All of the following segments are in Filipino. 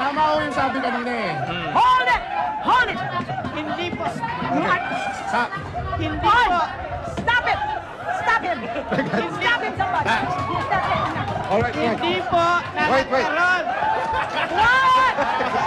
Tama ko yung sabi kanina eh. Hold it! Hold it! Hindi po. Hindi po. Stop it! Stop him! Stop him, somebody! Stop him! Alright, Hindi po. Wait. What?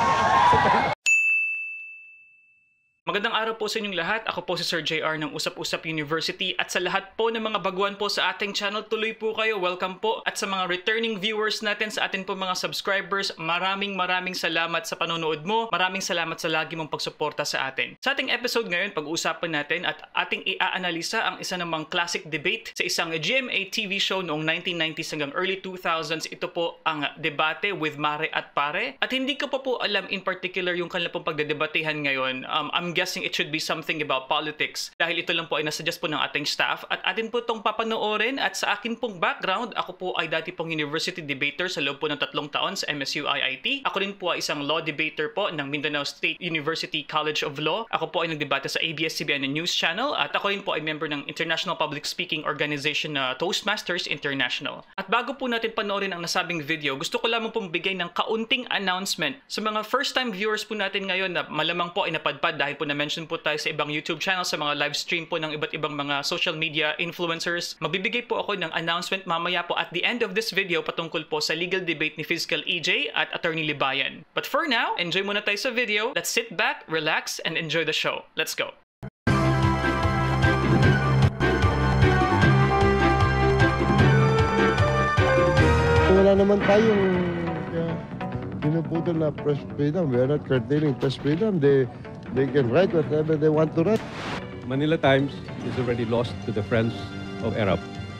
Magandang araw po sa inyong lahat. Ako po si Sir JR ng Usap-Usap University at sa lahat po ng mga baguhan po sa ating channel, tuloy po kayo. Welcome po. At sa mga returning viewers natin, sa atin po mga subscribers, maraming salamat sa panonood mo. Maraming salamat sa lagi mong pagsuporta sa atin. Sa ating episode ngayon, pag-uusapan natin at ating i-aanalisa ang isa namang classic debate sa isang GMA TV show noong 1990s hanggang early 2000s. Ito po ang debate with Mare at Pare. At hindi ko pa po alam in particular yung kanila pong pagdedebatehan ngayon. I'm guessing it should be something about politics dahil ito lang po ay nasuggest po ng ating staff at atin po itong papanoorin. At sa akin pong background, ako po ay dati pong university debater sa loob po ng 3 taon sa MSU IIT. Ako rin po ay isang law debater po ng Mindanao State University College of Law. Ako po ay nagdebate sa ABS-CBN News Channel at ako rin po ay member ng International Public Speaking Organization na Toastmasters International. At bago po natin panoorin ang nasabing video, gusto ko lamang pong bigay ng kaunting announcement sa mga first time viewers po natin ngayon na malamang po ay napadpad dahil po na-mention po tayo sa ibang YouTube channel, sa mga live stream po ng iba't ibang mga social media influencers. Magbibigay po ako ng announcement mamaya po at the end of this video patungkol po sa legal debate ni Fiscal EJ at Attorney Libayan. But for now, enjoy muna tayo sa video. Let's sit back, relax, and enjoy the show. Let's go! Wala naman tayong pinuputol na press freedom. We are not curtailing press freedom. They can write whatever they want to write. Manila Times is already lost to the friends of Erap.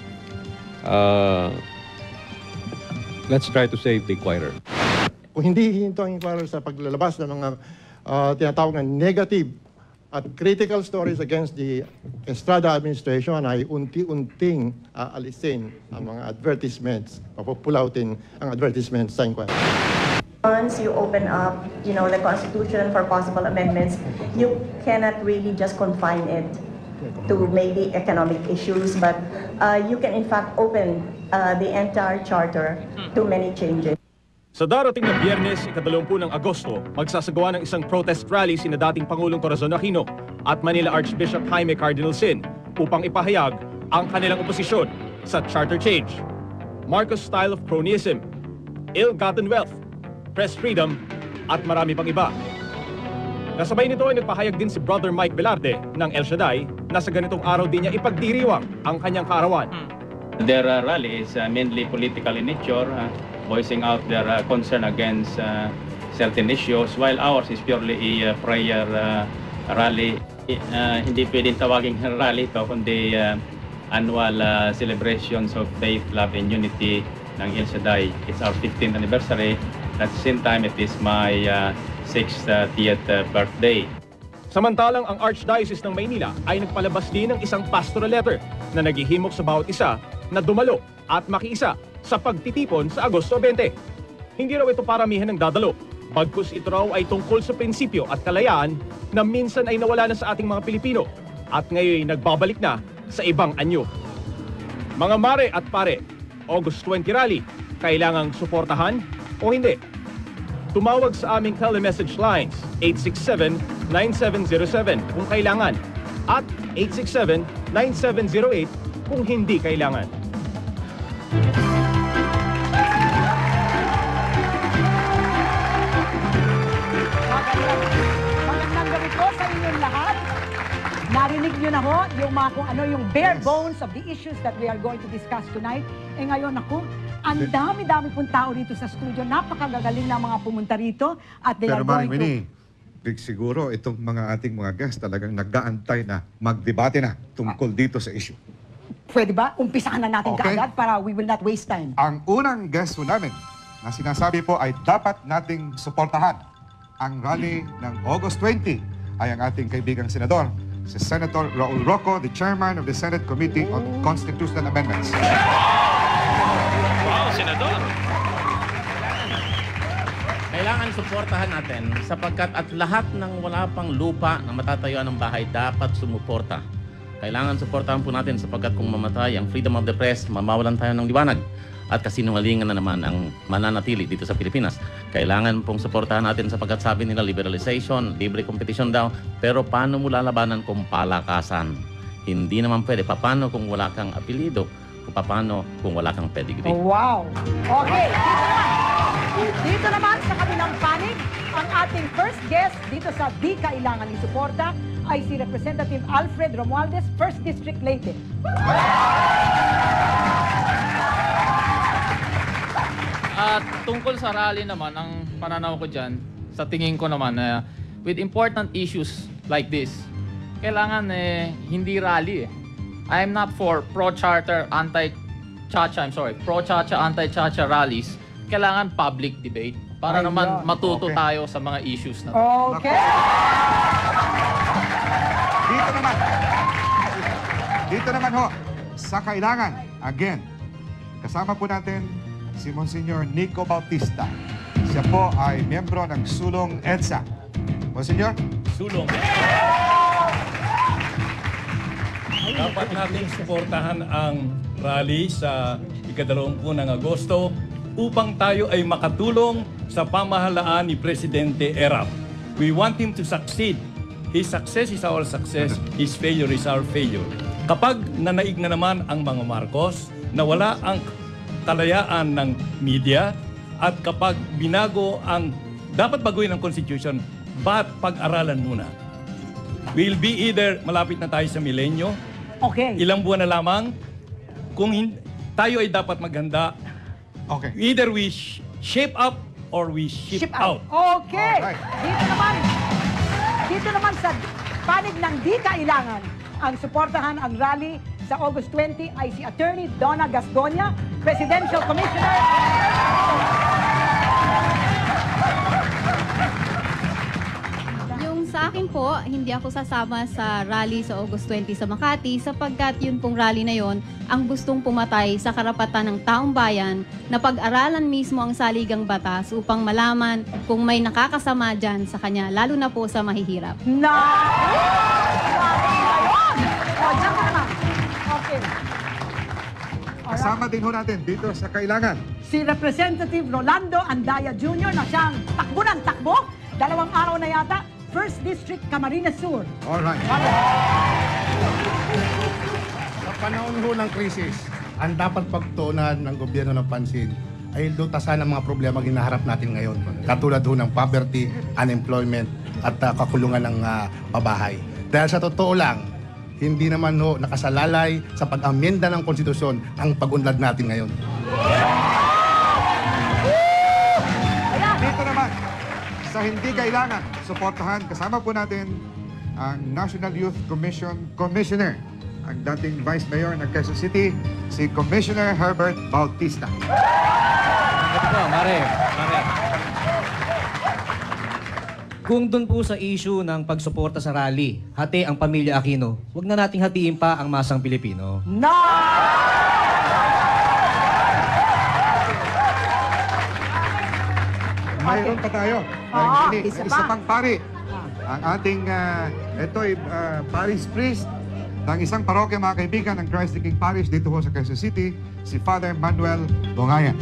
Let's try to save the Inquirer. Kung hindi hihinto ang Inquirer sa paglalabas ng mga tinatawag na negative at critical stories against the Estrada administration, ay unti-unting aalisin ang mga advertisements, papupulautin ang advertisements sa Inquirer. Once you open up, the Constitution for possible amendments, you cannot really just confine it to maybe economic issues, but you can in fact open the entire charter to many changes. Sa darating na Biyernes, 20 ng Agosto, magsasagawa ng isang protest rally sina dating Pangulong Corazon Aquino at Manila Archbishop Jaime Cardinal Sin upang ipahayag ang kanilang oposisyon sa charter change, Marcos style of cronyism, ill-gotten wealth, press freedom, at marami pang iba. Kasabay nito ay nagpahayag din si Brother Mike Velarde ng El Shaddai na sa ganitong araw din niya ipagdiriwang ang kanyang kaarawan. Their rally is mainly political in nature, voicing out their concern against certain issues, while ours is purely a prayer rally. Hindi pwedeng tawaging rally ito, kundi annual celebrations of faith, love, and unity ng El Shaddai. It's our 15th anniversary. At the same time, it is my 60th birthday. Samantalang ang Archdiocese ng Maynila ay nagpalabas din ng isang pastoral letter na naghihimok sa bawat isa na dumalo at makiisa sa pagtitipon sa Agosto 20. Hindi raw ito paramihan ng dadalo, bagkus ito raw ay tungkol sa prinsipyo at kalayaan na minsan ay nawala na sa ating mga Pilipino at ngayon ay nagbabalik na sa ibang anyo. Mga Mare at Pare, August 20 rally, kailangang suportahan o hindi? Tumawag sa aming telemessage lines 867-9707 kung kailangan at 867-9708 kung hindi kailangan. Magandang gabi po sa inyong lahat. Narinig nyo na ho yung mga kung ano yung bare bones of the issues that we are going to discuss tonight. Ngayon ako, ang dami-dami pong tao rito sa studio. Napakagagaling na mga pumunta rito. At they are going to... Big siguro itong mga ating mga guests talagang nag-aantay na magdebate na tungkol dito sa issue. Pwede ba? Umpisahan na natin kaagad para we will not waste time. Ang unang guest po namin na sinasabi po ay dapat nating suportahan ang rally ng August 20 ay ang ating kaibigang senador, si Senator Raul Roco, the chairman of the Senate Committee on Constitutional Amendments. Wow, senador! Kailangan suportahan natin sapagkat at lahat ng wala pang lupa na matatayuan ng bahay dapat sumuporta. Kailangan suportahan po natin sapagkat kung mamatay ang freedom of the press, mamawalan tayo ng liwanag. at kasinungalingan na naman ang mananatili dito sa Pilipinas. Kailangan pong suportahan natin sapagkat sabi nila liberalization, libre competition daw, pero paano mo lalabanan kung palakasan? Hindi naman pwede. Paano kung wala kang apelido? Paano kung wala kang pedigree? Oh, wow! Okay, dito naman sa kabilang panig, ang ating first guest dito sa Di Kailangan Isuporta ay si Representative Alfred Romualdez, 1st District Leyte. At tungkol sa rally naman, ang pananaw ko dyan, sa tingin ko naman, with important issues like this, kailangan hindi rally. I'm not for pro-charter, anti-chacha, pro-chacha, anti-chacha rallies. Kailangan public debate para naman matuto tayo sa mga issues na to. Okay. Dito naman ho, sa kailangan, again, kasama po natin si Monsignor Nico Bautista. Siya po ay miyembro ng Sulong EDSA. Monsignor? Sulong. Dapat nating suportahan ang rally sa ika-20 ng Agosto upang tayo ay makatulong sa pamahalaan ni Presidente Erap. We want him to succeed. His success is our success. His failure is our failure. Kapag nanaig na naman ang mga Marcos, nawala ang kalayaan ng media, at kapag binago ang dapat baguhin ang Constitution, but pag-aralan muna. We'll be either malapit na tayo sa milenyo, ilang buwan na lamang, kung tayo ay dapat maghanda, either we shape up or we ship out. Okay. Dito naman sa panig ng Di Kailangan, ang suportahan ang rally sa August 20 ay si Attorney Donna Gasdoña, Presidential Commissioner. Yung sa akin po, hindi ako sasama sa rally sa August 20 sa Makati sapagkat yun pong rally na yon ang gustong pumatay sa karapatan ng taong bayan na pag-aralan mismo ang saligang batas upang malaman kung may nakakasama dyan sa kanya, lalo na po sa mahihirap. Kasama din ho natin dito sa kailangan Si Representative Rolando Andaya Jr. na siyang takbo ng takbo. 2 araw na yata, 1st District, Camarines Sur. Alright. Sa panahon ho ng krisis, ang dapat pagtuunan ng gobyerno ng pansin ay lutasan ang mga problema ginaharap natin ngayon. Katulad ho ng poverty, unemployment, at kakulungan ng pabahay. Dahil sa totoo lang, hindi naman ho nakasalalay sa pag-amyenda ng konstitusyon ang pag-unlad natin ngayon. Dito naman, sa hindi kailangan, suportahan, kasama po natin ang National Youth Commission Commissioner, ang dating Vice Mayor ng Quezon City, si Commissioner Herbert Bautista. Kung doon po sa issue ng pagsuporta sa rally, hati ang pamilya Aquino, huwag na nating hatiin pa ang masang Pilipino. Mayroon pa tayo. Isa pang pari. Ang ating, ito'y parish priest ng isang parokya, mga kaibigan, ng Christ the King Parish dito ho sa Quezon City, si Father Manuel Bongayan.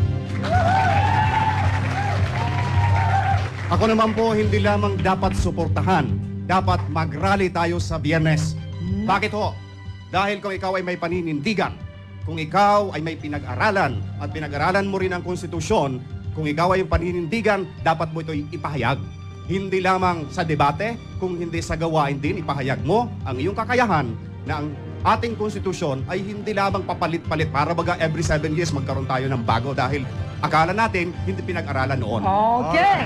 Ako naman po, hindi lamang dapat suportahan, dapat mag-rally tayo sa Biyernes. Bakit ho? Dahil kung ikaw ay may paninindigan, kung ikaw ay may pinag-aralan, at pinag-aralan mo rin ang konstitusyon, kung ikaw ay paninindigan, dapat mo ito'y ipahayag. Hindi lamang sa debate, kung hindi sa gawain din, ipahayag mo ang iyong kakayahan na ang ating konstitusyon ay hindi lamang papalit-palit para baga every 7 years magkaroon tayo ng bago dahil akala natin hindi pinag-aralan noon. Okay.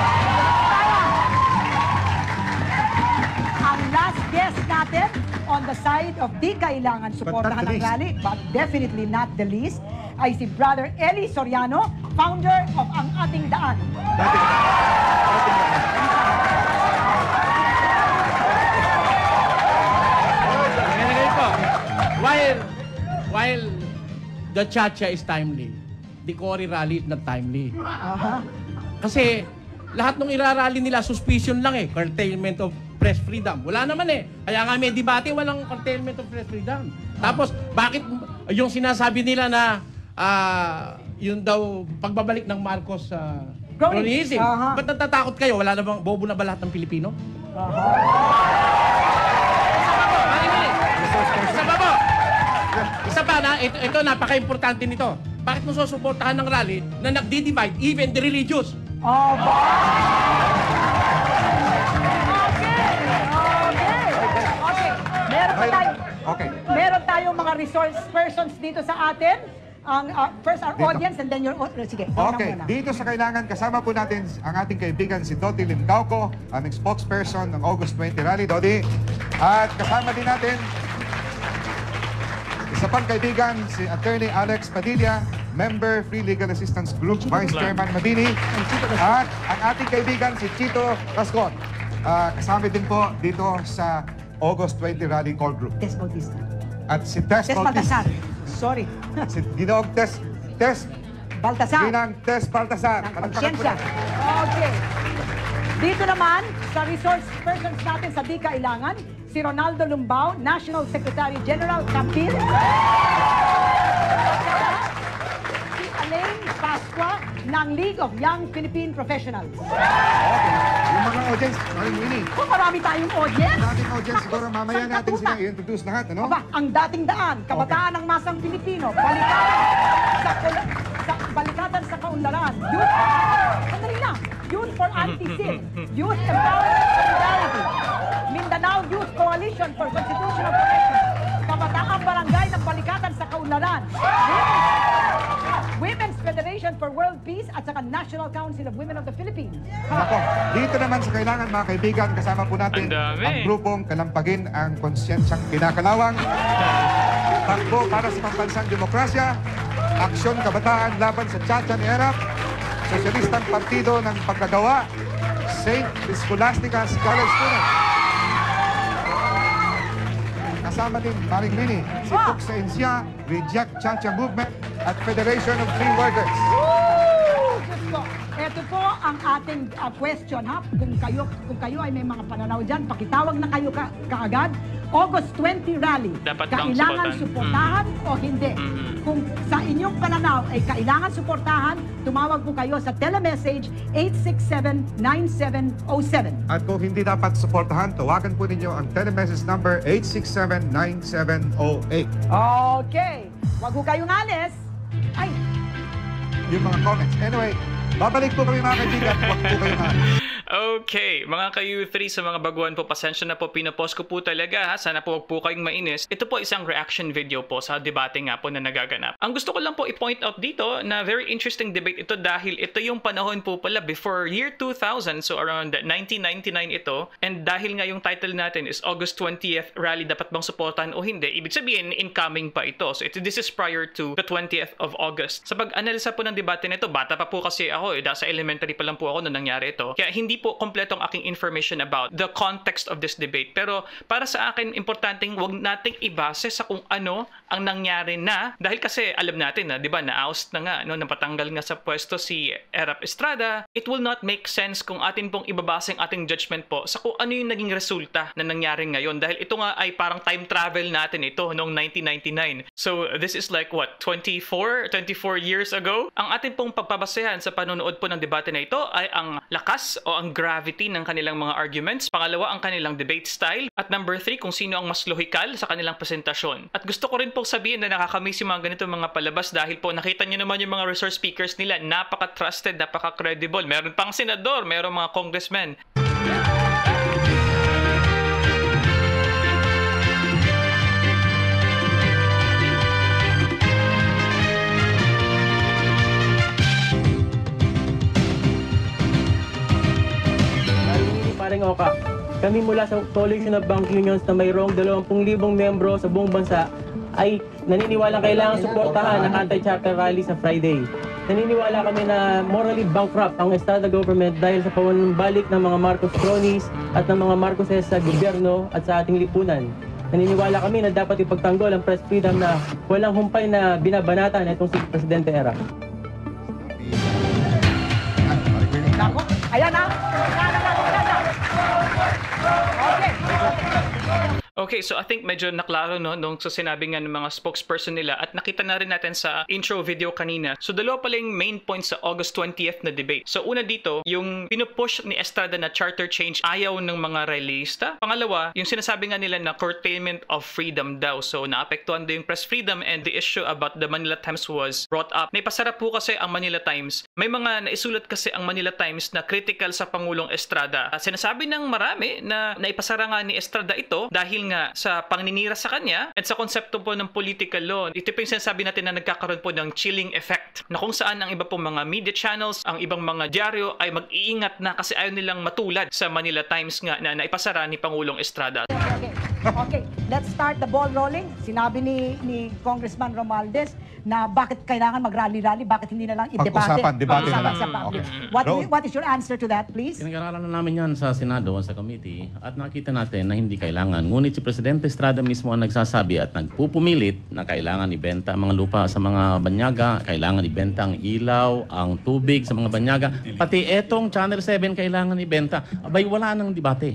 Ang last guest natin on the side of di kailangan suportahan ng rally, but definitely not the least, ay si Brother Eli Soriano, founder of Ang Ating Daan. While the chacha is timely, the Cory rally is not timely. Kasi lahat ng irarally nila, suspicion lang curtailment of press freedom. Wala naman Kaya nga may debate, walang curtailment of press freedom. Tapos, bakit yung sinasabi nila na yun daw, pagbabalik ng Marcos sa Cronyism. cronyism. Ba't natatakot kayo? Wala na bang bobo na ba lahat ng Pilipino? Isa pa na, ito napaka-importante nito. Bakit mo susuportahan ng rally na nagdi-divide even the religious? Meron tayong mga resource persons dito sa atin. First our Dito. audience and then your... sige, Okay, dito sa kailangan, kasama po natin ang ating kaibigan si Dodi Limcauco, aming spokesperson ng August 20 Rally. Dodi, at kasama din natin isa pang kaibigan, si Attorney Alex Padilla, member Free Legal Assistance Group, Vice Chairman Mabini, at ang ating kaibigan si Chito Rascon. Kasama din po dito sa August 20 Rally Core Group. Tess Bautista. At si Tess Baltasar. Bautista. Sorry. Si Ginoong Tess Baltasar. Ginang Tess Baltasar. Consciensya. Okay. Dito naman, sa resource persons natin sa Di Kailangan, si Ronaldo Lumbao, National Secretary General, Campil. Si Alain Pasqua ng League of Young Philippine Professionals. Okay. Yung mga audience, maraming Winnie. Marami tayong audience. Maraming audience, siguro mamaya natin sila i-introduce lahat, ano? Aba, ang dating daan, kabataan ng masang Pilipino, balikatan sa kaunlaran, youth, sandali lang, Youth for Anti-Sin, Youth Empowerment Solidarity, Mindanao Youth Coalition for Constitutional Protection, Kabataang Barangay ng Balikatan sa Kaunlaran, Women's Federation for World Peace at saka National Council of Women of the Philippines. Ako, dito naman sa kailangan mga kaibigan, kasama po natin ang grupong Kalampagin ang Konsyensyang Kinakalawang, Takbo para sa Pambansang Demokrasya, Aksyon Kabataan Laban sa Tchatcha ni Erap, Sosyalistang Partido ng Pagkagawa, St. Scholastica College Student. Kasama din Maring Mini, si Tuksa Insya, Reject Tchatcha Movement at Federation of Free Workers. Diyos ko. Ito po ang ating question, ha? Kung kayo ay may mga pananaw dyan, pakitawag na kayo kaagad. August 20 rally. Dapat bang kailangan suportahan o hindi? Kung sa inyong pananaw ay kailangan suportahan, tumawag po kayo sa telemessage 867-9707. At kung hindi dapat suportahan, tawagan po ninyo ang telemessage number 867-9708. Okay. Wag po kayong alis. Ay, Yung mga comments. Anyway, babalik po kami mga kaibigan. Huwag po kayong alis. Okay, mga ka-U3 sa mga baguhan po, pasensya na po, pinapost ko po talaga ha. Sana po huwag po kayong mainis. Ito po isang reaction video po sa debate nga po na nagaganap. Ang gusto ko lang po i-point out dito na very interesting debate ito dahil ito yung panahon po pala before year 2000, so around 1999 ito. And dahil nga yung title natin is August 20th Rally, dapat bang suportahan o hindi? Ibig sabihin, incoming pa ito. So this is prior to the 20th of August. Sa pag-analisa po ng debate nito, bata pa po kasi ako, nasa elementary pa lang po ako nung nangyari ito. Kaya hindi po kompletong aking information about the context of this debate. Pero para sa akin, importanteng wag nating ibase sa kung ano ang nangyari na. Dahil kasi alam natin na, di ba, na-oust na nga, no, napatanggal nga sa pwesto si Erap Estrada. It will not make sense kung atin pong ibabase ang ating judgment po sa kung ano yung naging resulta na nangyari ngayon. Dahil ito nga ay parang time travel natin ito noong 1999. So this is like what, 24 years ago? Ang atin pong pagbabasehan sa panonood po ng debate na ito ay ang lakas o ang gravity ng kanilang mga arguments. Pangalawa, ang kanilang debate style. At number 3, kung sino ang mas lohikal sa kanilang presentasyon. At gusto ko rin po sabihin na nakakamiss yung mga ganito mga palabas dahil po nakita nyo naman yung mga resource speakers nila. Napaka-trusted, napaka-credible. Meron pang senador, meron mga congressmen. Paring Oka, kami mula sa Coalition of Bank Unions na mayroong 20,000 membro sa buong bansa ay naniniwala kailangan suportahan ang anti-charter rally sa Friday. Naniniwala kami na morally bankrupt ang Estrada government dahil sa panumbalik ng mga Marcos cronies at ng mga Marcoses sa gobyerno at sa ating lipunan. Naniniwala kami na dapat ipagtanggol ang press freedom na walang humpay na binabanatan itong si Presidente Erap. Ayan na. Okay, so I think medyo naklaro no nung sa sinabi nga ng mga spokesperson nila at nakita na rin natin sa intro video kanina. So dalawa pala yung main points sa August 20th na debate. So una dito, yung pinupush ni Estrada na charter change ayaw ng mga realista. Pangalawa, yung sinasabi nga nila na curtailment of freedom daw. So naapektuhan daw yung press freedom and the issue about the Manila Times was brought up. Naipasara po kasi ang Manila Times. May mga naisulat kasi ang Manila Times na critical sa Pangulong Estrada. At sinasabi ng marami na naipasara nga ni Estrada ito dahil nga sa pangninira sa kanya at sa konsepto po ng political law. Ito po yung sinasabi natin na nagkakaroon po ng chilling effect na kung saan ang iba pong mga media channels, ang ibang mga dyaryo ay mag-iingat na kasi ayaw nilang matulad sa Manila Times nga na naipasara ni Pangulong Estrada. Okay, let's start the ball rolling. Sinabi ni Congressman Romualdez na bakit kailangan mag-rally-rally, bakit hindi na lang i-debate. Debate na lang. Sa public. What is your answer to that, please? Pinag-aralan na namin yan sa Senado, sa committee, at nakita natin na hindi kailangan. Ngunit si Presidente Estrada mismo ang nagsasabi at nagpupumilit na kailangan ibenta ang mga lupa sa mga banyaga, kailangan ibenta ang ilaw, ang tubig sa mga banyaga, pati etong Channel 7 kailangan ibenta. Abay, wala nang debate.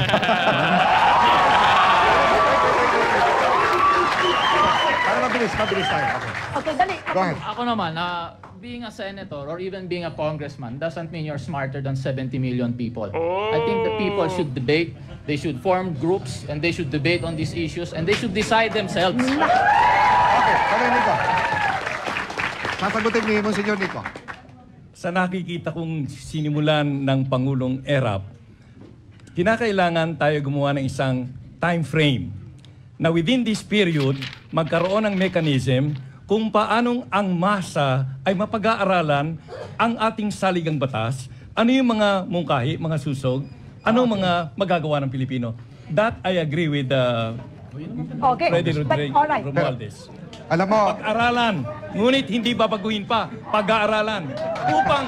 Mabilis tayo. Okay, dali. Go ahead. Ako naman, being a senator or even being a congressman doesn't mean you're smarter than 70 million people. I think the people should debate, they should form groups, and they should debate on these issues, and they should decide themselves. Okay, Kaloy Nico. Sasagutin ni Monsignor Nico. Sa nakikita kong sinimulan ng Pangulong Erap, kinakailangan tayo gumawa ng isang time frame na within this period, magkaroon ng mechanism kung paanong ang masa ay mapag-aaralan ang ating saligang batas, ano yung mga mungkahi, mga susog, ano mga magagawa ng Pilipino. That I agree with Freddy Romualdez. Alam mo, pag-aralan, ngunit hindi babaguhin pa, pag-aaralan upang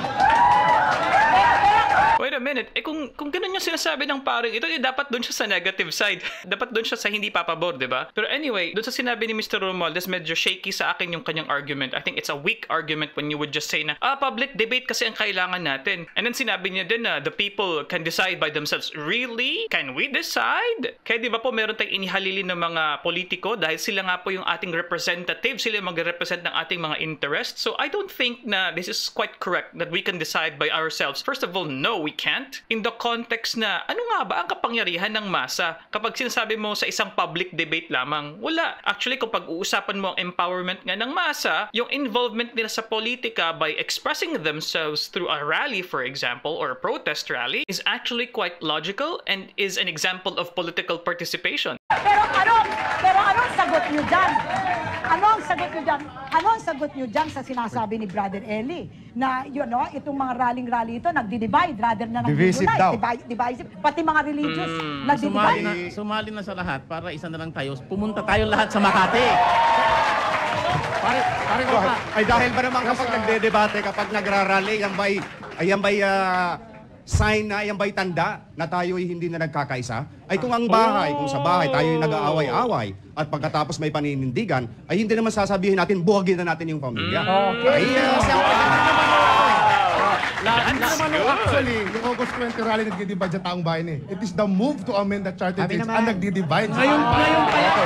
Wait a minute, kung ganun yung sinasabi ng paring ito, dapat doon siya sa negative side. Dapat doon siya sa hindi papabor, di ba? Pero anyway, doon sa sinabi ni Mr. Romualdez, medyo shaky sa akin yung kanyang argument. I think it's a weak argument when you would just say na, public debate kasi ang kailangan natin. And then sinabi niya din na the people can decide by themselves. Really? Can we decide? Kaya di ba po meron tayong inihalili ng mga politiko dahil sila nga po yung ating representative, sila yung mag-represent ng ating mga interests. So I don't think na this is quite correct that we can decide by ourselves. First of all, no, we can't. In the context na, ano nga ba ang kapangyarihan ng masa kapag sinasabi mo sa isang public debate lamang? Wala. Actually, kung pag-uusapan mo ang empowerment nga ng masa, yung involvement nila sa politika by expressing themselves through a rally, for example, or a protest rally, is actually quite logical and is an example of political participation. Pero anong sagot niyo dyan? Anong sagot niyo dyan sa sinasabi ni Brother Eli? Na, itong mga rally-rally ito, nagdi-divide rather na divisive daw. Divisive. Pati mga religious, nagdi-divide. Sumali na sa lahat para isa na lang tayo. Pumunta tayo lahat sa Makati. Pare ko pa. Ay dahil ba naman kapag nagde-debate, kapag nagrarally, yan ba'y sign na, yan ba'y tanda na tayo'y hindi na nagkakaisa? Ay kung ang bahay, kung sa bahay tayo'y nag-aaway-away at pagkatapos may paninindigan, ay hindi naman sasabihin natin, buhagin na natin yung pamilya. Okay. Actually, yung August 20 rally nagdi-divide sa taong bayan eh. It is the move to amend the charter change ang nagdi-divide. Ngayon pa lang.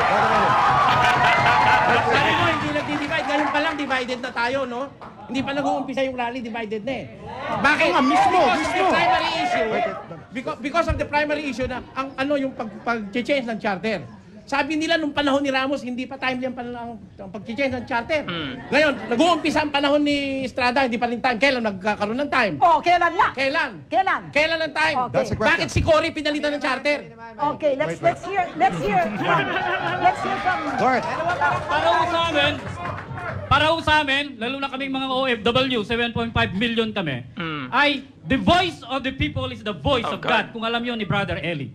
Sabi mo, hindi nagdi-divide. Ngayon pa lang, divided na tayo, no? Hindi pa nag-uumpisa yung rally, divided na eh. Bakit? Mismo. Primary issue. Because of the primary issue na, yung pag-change ng charter. Sabi nila nung panahon ni Ramos, hindi pa timely ang pag-change ng charter. Ngayon, nag-uumpisa ang panahon ni Estrada, hindi pa rin time. Kailan nagkakaroon ng time? Kailan lang? Kailan ang time? Okay. Bakit si Cory pinalitan ng charter? Okay, let's hear from Gord. Para sa amin, lalo na kaming mga OFW, 7.5 million kami, ay the voice of the people is the voice of God. Kung alam yun ni Brother Eli.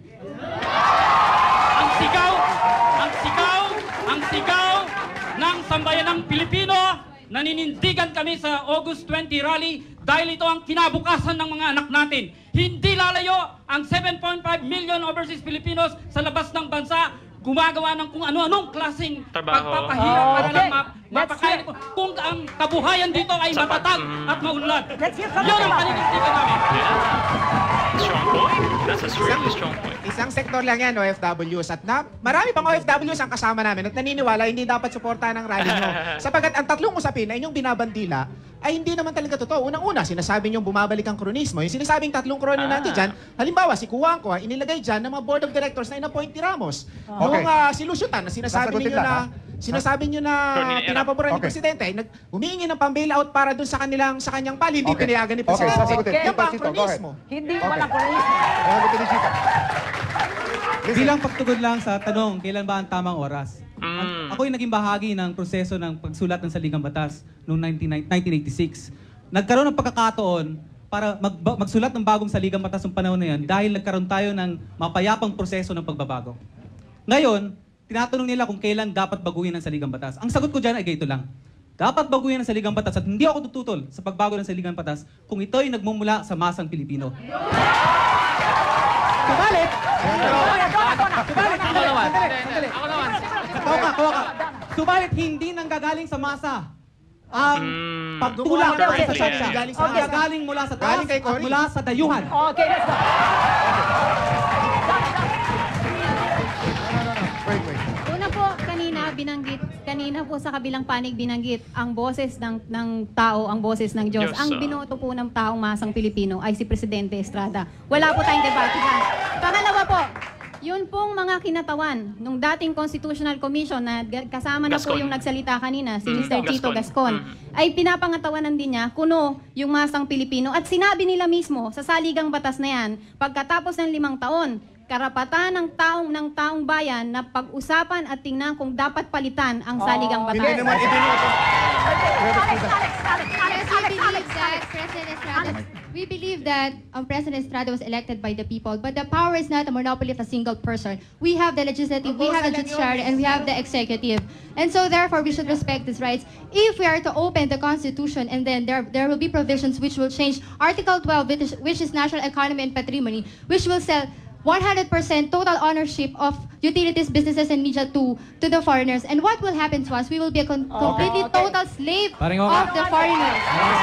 Ang sigaw ng sambayanang Pilipino, naninindigan kami sa August 20 rally dahil ito ang kinabukasan ng mga anak natin. Hindi lalayo ang 7.5 million overseas Filipinos sa labas ng bansa gumagawa ng kung ano-anong klaseng pagpapahirap para lang mapakain kung ang kabuhayan dito ay matatag at maunlad. Yun ang paninindigan namin. Strong point. That's a really strong point. Isang sektor lang yan, OFWs. At marami pang OFWs ang kasama namin at naniniwala hindi dapat suportahan ng rally nyo. Sapagat ang tatlong usapin na inyong binabandila ay hindi naman talaga totoo. Unang-una, sinasabi niyong bumabalik ang kronismo. Yung sinasabing tatlong krono nandiyan dyan, halimbawa, si Kuwangko, inilagay dyan ng mga board of directors na inappoint ni Ramos. Okay. Yung si Luciutan, na sinasabi niyo na pinapaboran ni Okay. Presidente, humihingi ng pang-bailout para dun sa kanyang pal, hindi Okay. pinayagan ni Okay, Presidente. sasagutin. Yan ba ang Chito, go ahead. kronismo? Hindi Okay. walang kronismo. Sasagutin ni Chito. Bilang pagtugon lang sa tanong, kailan ba ang tamang oras? Ako'y naging bahagi ng proseso ng pagsulat ng Saligang Batas noong 1986. Nagkaroon ng pagkakataon para magsulat ng bagong Saligang Batas ng panahon na yan dahil nagkaroon tayo ng mapayapang proseso ng pagbabago. Ngayon, tinatanong nila kung kailan dapat baguhin ang Saligang Batas. Ang sagot ko dyan ay ganito lang. Dapat baguhin ang Saligang Batas at hindi ako tututol sa pagbago ng Saligang Batas kung ito ay nagmumula sa masang Pilipino. Subalit! Subalit, hindi nanggagaling sa masa. Ang pagtulak Okay, sa siya. Nanggagaling mula sa taas at mula sa dayuhan. Okay, let's go. Una po, kanina po sa kabilang panig binanggit ang boses ng tao, ang boses ng Diyos. Diyos, Ang binoto po ng taong masang Pilipino ay si Presidente Estrada. Wala po tayong debate dyan. Pangalawa po, yun pong mga kinatawan nung dating Constitutional Commission na kasama na po Gascon. yung nagsalita kanina, si Mr. Gascon. Chito Gascon, ay pinapangatawanan din niya kuno yung masang Pilipino. At sinabi nila mismo sa saligang batas na yan, pagkatapos ng 5 taon, karapatan ng taong bayan na pag-usapan at tingnan kung dapat palitan ang saligang batas. Hindi naman ibinoto. We believe that President Estrada was elected by the people, but the power is not a monopoly of a single person. We have the legislative, we have the judiciary, and we have the executive. And so therefore, we should respect these rights. If we are to open the Constitution, and then there will be provisions which will change Article 12, which is national economy and patrimony, which will sell 100% total ownership of utilities, businesses, and media to the foreigners. And what will happen to us? We will be a completely total slave of the foreigners.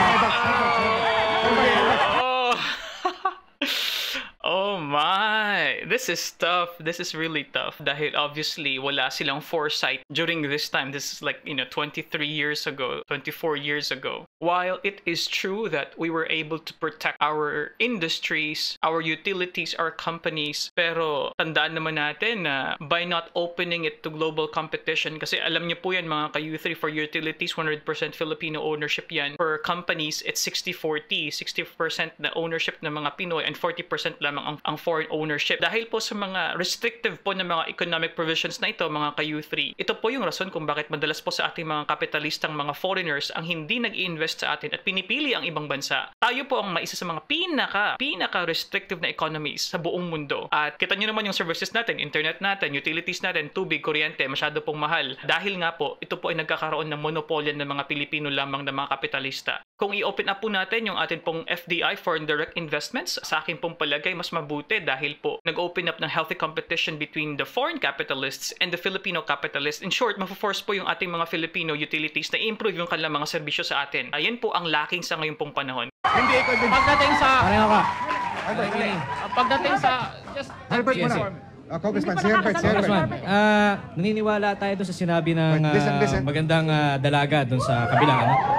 Oh my! This is tough. This is really tough. Dahil obviously, wala silang foresight during this time. This is like, 23 years ago, 24 years ago. While it is true that we were able to protect our industries, our utilities, our companies, pero tandaan naman natin na by not opening it to global competition, kasi alam niyo po yan mga ka-U3, for utilities, 100% Filipino ownership yan. For companies, it's 60-40, 60% na ownership ng mga Pinoy and 40% lamang ang foreign ownership. Dahil po sa mga restrictive po ng mga economic provisions na ito, mga ka-U3, ito po yung rason kung bakit madalas po sa ating mga kapitalistang mga foreigners ang hindi nag-i-invest sa atin at pinipili ang ibang bansa. Tayo po ang maisa sa mga pinaka-restrictive na economies sa buong mundo. At kita nyo naman yung services natin, internet natin, utilities natin, tubig, kuryente, masyado pong mahal. Dahil nga po, ito po ay nagkakaroon ng monopolya ng mga Pilipino lamang na mga kapitalista. Kung i-open up po natin yung atin pong FDI, Foreign Direct Investments, sa akin pong palagay mas mabuti dahil po nag-open up ng healthy competition between the foreign capitalists and the Filipino capitalists. In short, mapo-force po yung ating mga Filipino utilities na i-improve yung kanilang mga serbisyo sa atin. Ayan po ang lacking sa ngayon pong panahon. Pagdating sa... Pagdating sa... Herbert muna. Congressman, si Herbert. Naniniwala tayo doon sa sinabi ng magandang dalaga doon sa kabila.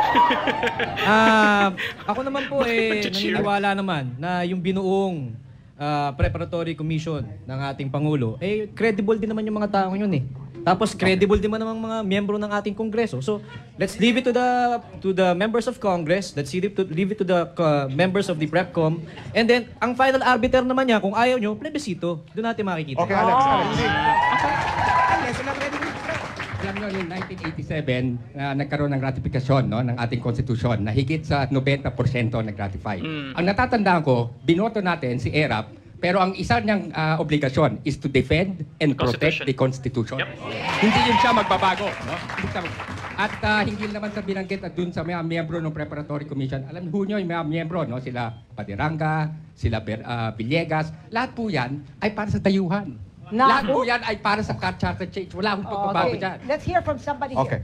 Ako naman po naniniwala naman na yung binuong preparatory commission ng ating Pangulo, credible din naman yung mga tao yun eh. Tapos credible din naman mga miyembro ng ating Kongreso. So, let's leave it to the members of Congress, let's leave it to the members of the PrepCom, and then, ang final arbiter naman niya, kung ayaw nyo, plebiscito. Doon natin makikita. Okay, Alex. Alam nyo, yung 1987, nagkaroon ng ratifikasyon ng ating konstitusyon na higit sa 90% nag-ratify. Ang natatandaan ko, binoto natin si ERAP, pero ang isa niyang obligasyon is to defend and protect the Constitution. Hindi yun siya magbabago. No? At hindi naman sa binanggit at dun sa mga miyembro ng Preparatory Commission, alam niyo yung mga miyembro, no? Sila Padiranga, sila Villegas, lahat po yan ay para sa dayuhan. Lahat po yan ay para sa charter change. Wala akong pagbabago dyan. Let's hear from somebody here.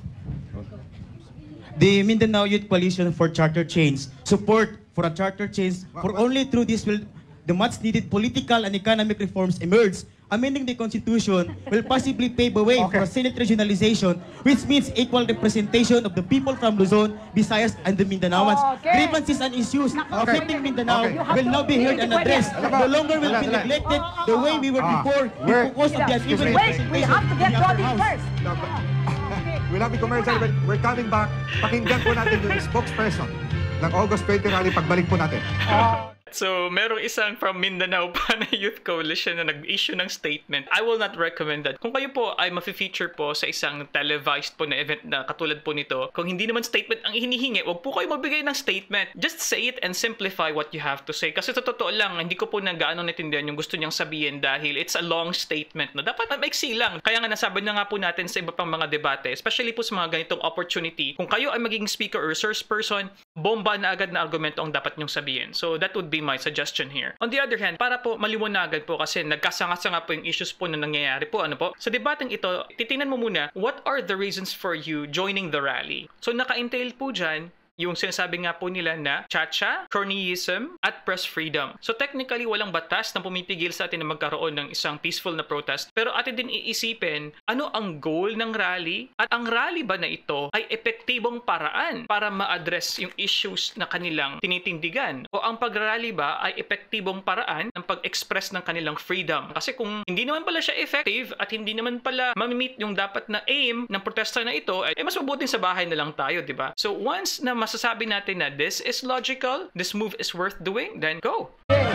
The Mindanao Youth Coalition for Charter Change support for a charter change for only through this will the much-needed political and economic reforms emerge, amending the Constitution will possibly pave a way for Senate regionalization, which means equal representation of the people from Luzon, Visayas, and the Mindanaoans. Grievances and issues affecting Mindanao will now be heard and addressed. No longer will be neglected the way we were before because of the uneven representation. We have to get Roddy first. We'll have a commercial. We're coming back. Pakinggan po natin yung spokesperson ng August 20 rally pagbalik po natin. So, merong isang from Mindanao pa na Youth Coalition na nag-issue ng statement. I will not recommend that. Kung kayo po ay mafe-feature po sa isang televised po na event na katulad po nito, kung hindi naman statement ang hinihingi, wag po kayo magbigay ng statement. Just say it and simplify what you have to say. Kasi sa totoo lang, hindi ko po na gaano natindihan yung gusto niyang sabihin dahil it's a long statement na dapat maiksi lang. Kaya nga nasabi na nga po natin sa iba pang mga debate, especially po sa mga ganitong opportunity, kung kayo ay magiging speaker or source person, bomba na agad na argumento ang dapat niyong sabihin. So that would be my suggestion here. On the other hand, para po maliwanagan po kasi nagkasanga-sanga po yung issues po na nangyayari po. Ano po? Sa debateng ito, titingnan mo muna, what are the reasons for you joining the rally? So naka-entail po dyan yung sinasabi nga po nila na chacha, cronyism, at press freedom. So technically, walang batas na pumipigil sa atin na magkaroon ng isang peaceful na protest. Pero atin din iisipin, ano ang goal ng rally? At ang rally ba na ito ay epektibong paraan para ma-address yung issues na kanilang tinitindigan? O ang pag-rally ba ay epektibong paraan ng pag-express ng kanilang freedom? Kasi kung hindi naman pala siya effective at hindi naman pala ma-meet yung dapat na aim ng protesta na ito, ay mas mabuting sa bahay na lang tayo, di ba? So once na masasabi natin na this is logical, this move is worth doing, then go.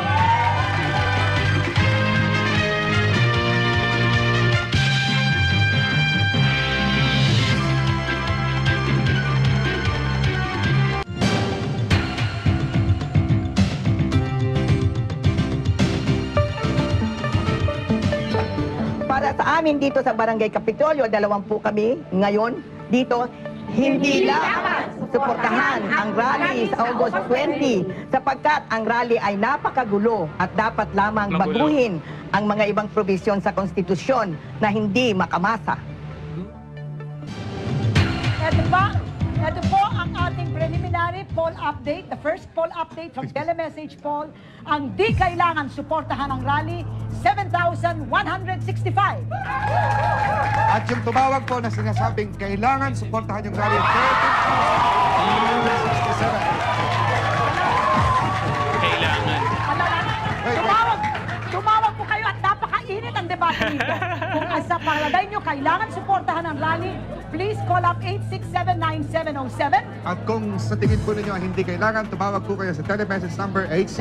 Para sa amin dito sa Barangay Kapitolyo, 20 kami ngayon dito, hindi lamang suportahan ang rally sa August 20 sapagkat ang rally ay napakagulo at dapat lamang baguhin ang mga ibang provision sa konstitusyon na hindi makamasa. Ito po ang ating preliminary poll update, the first poll update from Telemessage Poll. Ang di kailangan suportahan ang rally, 7,165. At yung tumawag po na sinasabing kailangan suportahan yung rally, 13,167. Kailangan. Tumawag po kayo at napakainit ang debate nito. Kung sa palagay nyo kailangan suportahan ang rally, please call up 867-9707. At kung sa tingin po ninyo hindi kailangan, tumawag po kayo sa telemessage number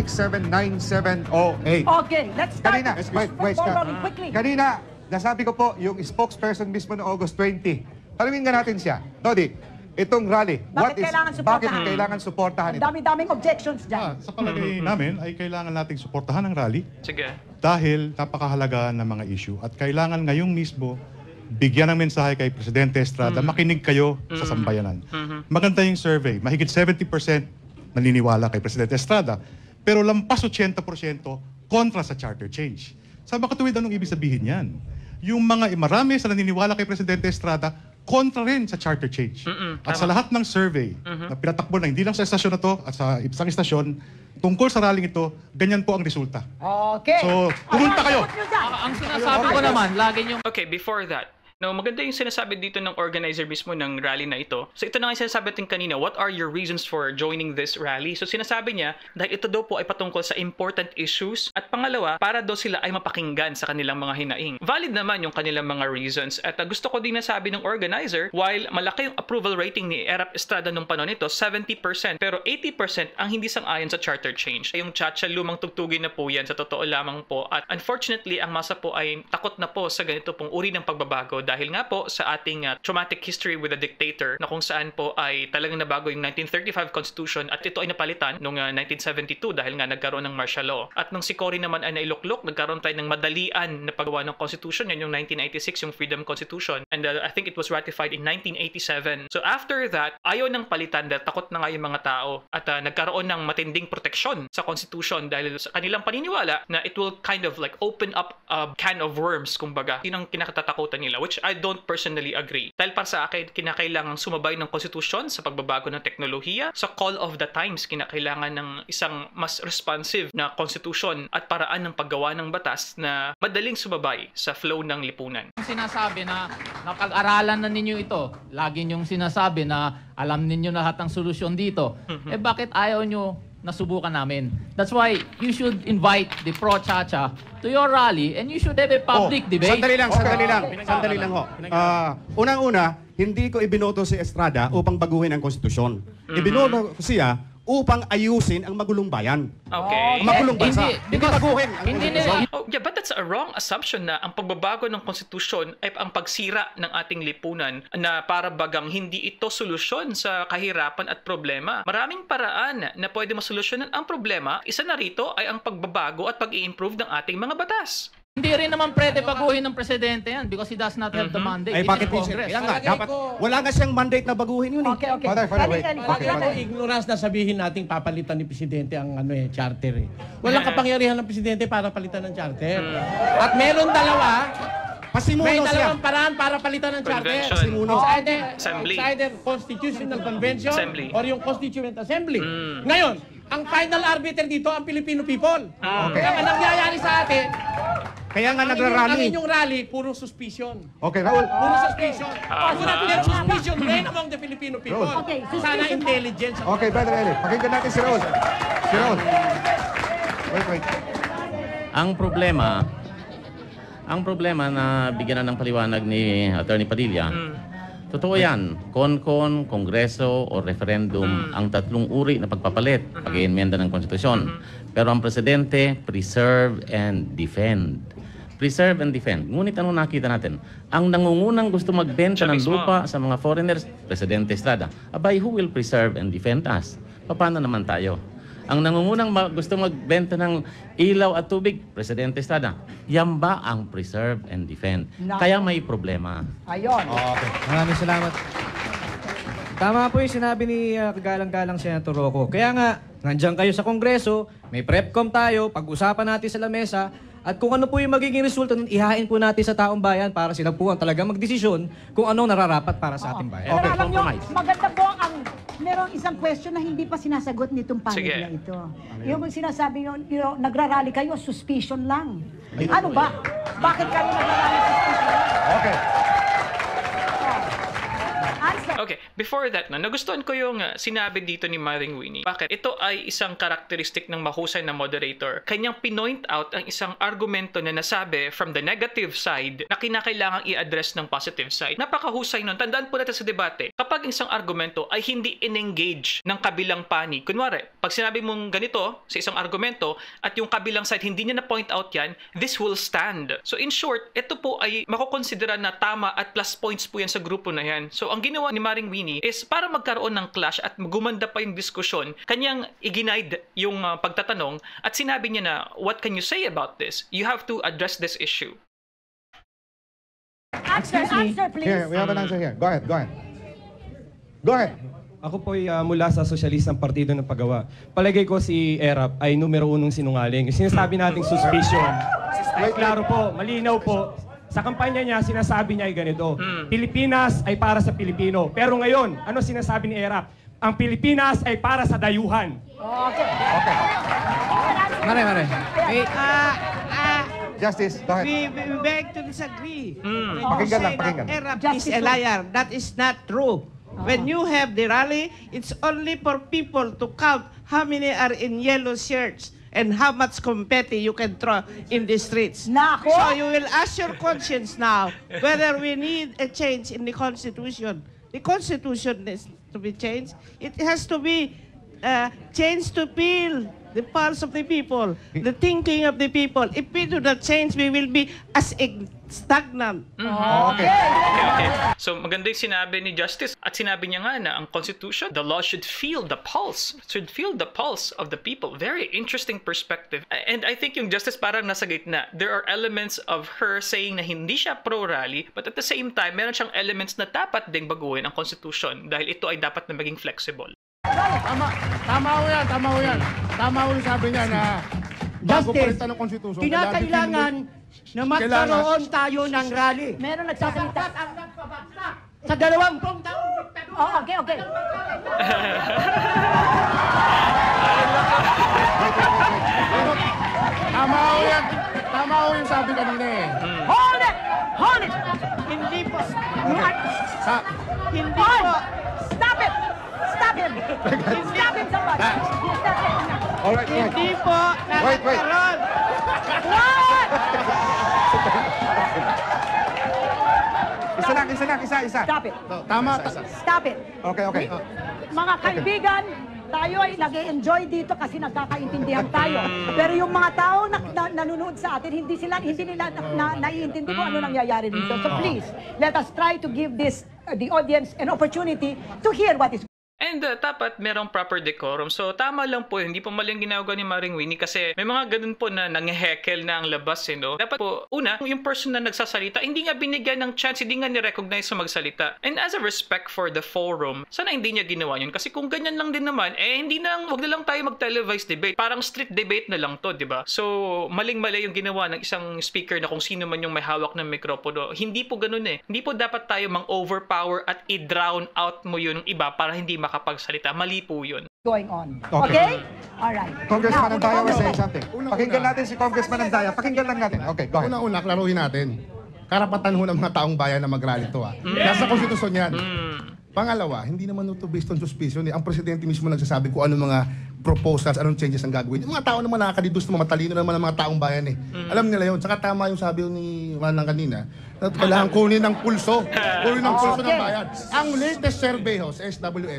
867-9708. Okay, let's start. Kanina, wait, quickly. Kanina, nasabi ko po yung spokesperson mismo ng August 20. Tanungin nga natin siya. Dodi, itong rally, bakit kailangan suportahan ito? Ang dami-daming objections dyan. Sa palagay namin ay kailangan nating suportahan ang rally. Sige. Dahil napakahalaga ng mga issue at kailangan ngayong mismo bigyan ng mensahe kay Presidente Estrada, makinig kayo sa sambayanan. Maganda yung survey, mahigit 70% naniniwala kay Presidente Estrada, pero lampas 80% kontra sa charter change. Sa makatuwid, anong ibig sabihin yan? Yung marami sa naniniwala kay Presidente Estrada, kontra rin sa charter change. At sa lahat ng survey na pinatakbo na hindi lang sa estasyon na to at sa isang estasyon, tungkol sa rallying ito, ganyan po ang resulta. Okay. So, pumunta kayo. Ang sinasabi ko naman, lagi yung... Okay, before that, no, maganda yung sinasabi dito ng organizer mismo ng rally na ito. So ito na nga yung sinasabi natin kanina, what are your reasons for joining this rally? So sinasabi niya, dahil ito daw po ay patungkol sa important issues at pangalawa, para daw sila ay mapakinggan sa kanilang mga hinaing. Valid naman yung kanilang mga reasons at gusto ko din nasabi ng organizer, while malaki yung approval rating ni Erap Estrada nung panahon nito, 70%, pero 80% ang hindi sang-ayon sa charter change. Yung chacha, lumang tugtugin na po yan, sa totoo lamang po. At unfortunately, ang masa po ay takot na po sa ganito pong uri ng pagbabago dahil nga po sa ating traumatic history with a dictator na kung saan po ay talagang nabago yung 1935 Constitution at ito ay napalitan noong 1972 dahil nga nagkaroon ng martial law. At nung si Cory naman ay nailuklok, nagkaroon tayo ng madalian na paggawa ng Constitution, yan yung 1996, yung Freedom Constitution. And I think it was ratified in 1987. So after that, ayaw ng palitan dahil takot na nga yung mga tao at nagkaroon ng matinding proteksyon sa Constitution dahil sa kanilang paniniwala na it will kind of like open up a can of worms, kumbaga. Yun ang kinakatatakutan nila, which which I don't personally agree. Dahil para sa akin, kinakailangang sumabay ng konstitusyon sa pagbabago ng teknolohiya. Sa call of the times, kinakailangan ng isang mas responsive na konstitusyon at paraan ng paggawa ng batas na madaling sumabay sa flow ng lipunan. Sinasabi na napag-aralan na ninyo ito. Lagi niyong sinasabi na alam ninyo lahat ng solusyon dito. Bakit ayaw nyo nasubukan namin? That's why you should invite the pro-Chacha to your rally and you should have a public debate. Sandali lang ho. Unang-una, hindi ko ibinoto si Estrada upang baguhin ang konstitusyon. Ibinoto ko siya upang ayusin ang magulong bayan. Okay. Ang magulong bansa. Hindi baguhin ang konstitusyon. Yeah, but that's a wrong assumption na ang pagbabago ng konstitusyon ay ang pagsira ng ating lipunan na para bagang hindi ito solusyon sa kahirapan at problema. Maraming paraan na pwede masolusyonan ang problema. Isa na rito ay ang pagbabago at pag-i-improve ng ating mga batas. Hindi rin naman pwede baguhin ng presidente yan because he does not have the mandate. Ay, bakit Congress? Dapat, wala nga siyang mandate na baguhin yun. Okay. Ignorance na sabihin nating papalitan ni presidente ang charter. Walang kapangyarihan ng presidente para palitan ng charter. At meron dalawa. May dalawang paraan para palitan ng charter. It's either Constitutional Convention or yung Constituent Assembly. Ngayon, ang final arbiter dito ang Filipino people. Kaya ang nangyayari sa atin, kaya nga nagrarally. Ang inyong rally, puro suspicion. Okay, Raul. Puro suspicion. Suspicion reign among the Filipino people. Okay, sana intelligence. Okay, Brother Eli, pakinggan natin si Raul. Wait. Ang problema na bigyan na ng paliwanag ni Attorney Padilla, totoo yan. Konkon, Kongreso o referendum ang tatlong uri na pagpapalit, pag-ienmenda ng konstitusyon. Pero ang presidente, preserve and defend. Preserve and defend. Ngunit ano nakita natin? Ang nangungunang gusto magbenta ng lupa sa mga foreigners, Presidente Estrada. Abay, who will preserve and defend us? Paano naman tayo? Ang nangungunang gusto magbenta ng ilaw at tubig, Presidente Estrada. Yan ba ang preserve and defend? Kaya may problema. Ayun. Okay. Maraming salamat. Tama po yung sinabi ni kagalang-galang Senator Rocco. Kaya nga, nandiyan kayo sa Kongreso, may PrepCom tayo, pag-usapan natin sa lamesa, at kung ano po yung magiging resulta nun, ihain po natin sa taong bayan para sila po ang talagang magdesisyon kung anong nararapat para sa ating bayan. Pero alam nyo, maganda po ang merong isang question na hindi pa sinasagot nitong panel na ito. Yung sinasabi nyo, nagrarally kayo, suspicion lang. Ano ba? Bakit kayo nagrarally suspicion lang? Okay. Okay, before that, nagustuhan ko yung sinabi dito ni Maring Winnie. Bakit? Ito ay isang karakteristik ng mahusay na moderator. Kanyang pinoint out ang isang argumento na nasabi from the negative side na kinakailangang i-address ng positive side. Napakahusay nun. Tandaan po natin sa debate, kapag isang argumento ay hindi in-engage ng kabilang panig. Kunwari, pag sinabi mong ganito sa isang argumento at yung kabilang side hindi niya na-point out yan, this will stand. So in short, ito po ay makukonsidera na tama at plus points po yan sa grupo na yan. So ang ginawa ni Maring Winnie is para magkaroon ng clash at gumanda pa yung diskusyon, kanyang i-guide yung pagtatanong at sinabi niya na, what can you say about this? You have to address this issue. Answer, please. Here, we have an answer here. Go ahead. Ako po ay mula sa Sosyalistang Partido ng Paggawa. Palagay ko si Erap ay numero 1 sinungaling. Sinasabi nating suspicion. Ay klaro po, malinaw po. Sa kampanya niya, sinasabi niya ay ganito, Pilipinas ay para sa Pilipino. Pero ngayon, ano sinasabi ni Erap? Ang Pilipinas ay para sa dayuhan. Okay. Mare. Justice, go ahead. We beg to disagree. Pakinggan. Erap is a liar. That is not true. When you have the rally, it's only for people to count how many are in yellow shirts and how much confetti you can throw in the streets. Nako! So you will ask your conscience now whether we need a change in the Constitution. The Constitution is to be changed. It has to be changed to feel the pulse of the people, the thinking of the people. If we do not change, we will be as stagnant. Okay. So maganda yung sinabi ni Justice at sinabi niya nga na ang Constitution, the law should feel the pulse of the people. Very interesting perspective. And I think yung Justice parang nasa gitna. There are elements of her saying na hindi siya pro-rally, but at the same time, meron siyang elements na dapat ding baguhin ang Constitution dahil ito ay dapat na maging flexible. Tama ho yan. Tama ho yung sabi niya na bago Justice, palitan ng konstitusyon, kinakailangan na magkaroon tayo ng rally. Meron nagsasalita. Sa 20 taong diktadura. Oh, okay. Tama ho yung sabi kanina eh. Hold it! Hindi po. Hindi po. Stop it! Stop him! Stop him, somebody! Alright. Hindi po na Wait. nagkaroon. What? Isa. Stop it. Tama. Stop it. Okay. Mga kaibigan, tayo ay nag-enjoy dito kasi nagkakaintindihan tayo. Pero yung mga tao na nanonood sa atin, hindi nila naiintindi kung ano nangyayari dito. So please, let us try to give the audience an opportunity to hear what is. And dapat merong proper decorum. So tama lang po, hindi po mali ang ginagawa ni Maring Winnie kasi may mga ganun po na nangehekel na ang labas, no? Dapat po, una, yung person na nagsasalita, hindi nga binigyan ng chance, hindi nga ni-recognize sa magsalita. And as a respect for the forum, sana hindi niya ginawa yun. Kasi kung ganyan lang din naman, huwag na lang tayo mag-televised debate. Parang street debate na lang to, di ba? So, maling-mali yung ginawa ng isang speaker na kung sino man yung may hawak ng mikropono. Hindi po ganun eh. Hindi po dapat tayo mang-overpower at i-drown out mo yun iba para hindi makapagsalita. Mali po yun. Going on. Okay. Alright. Congressman Andaya was saying something. Pakinggan natin si Congressman Andaya. Pakinggan lang natin. Okay, go ahead. Una-una, klaruhin natin. Karapatan ho ng mga taong bayan na mag-rally to. Nasa konstitusyon yan. Pangalawa, hindi naman ito based on suspicion. Ang presidente mismo nagsasabi kung ano mga proposals, anong changes ang gagawin. Yung mga tao naman nakakadidus, matalino naman ang mga taong bayan eh. Alam nila yun. Saka tama yung sabi ni Manang kanina, na kailangan kunin ng pulso. Kunin ng pulso ng bayan. Ang latest survey ho sa SWS,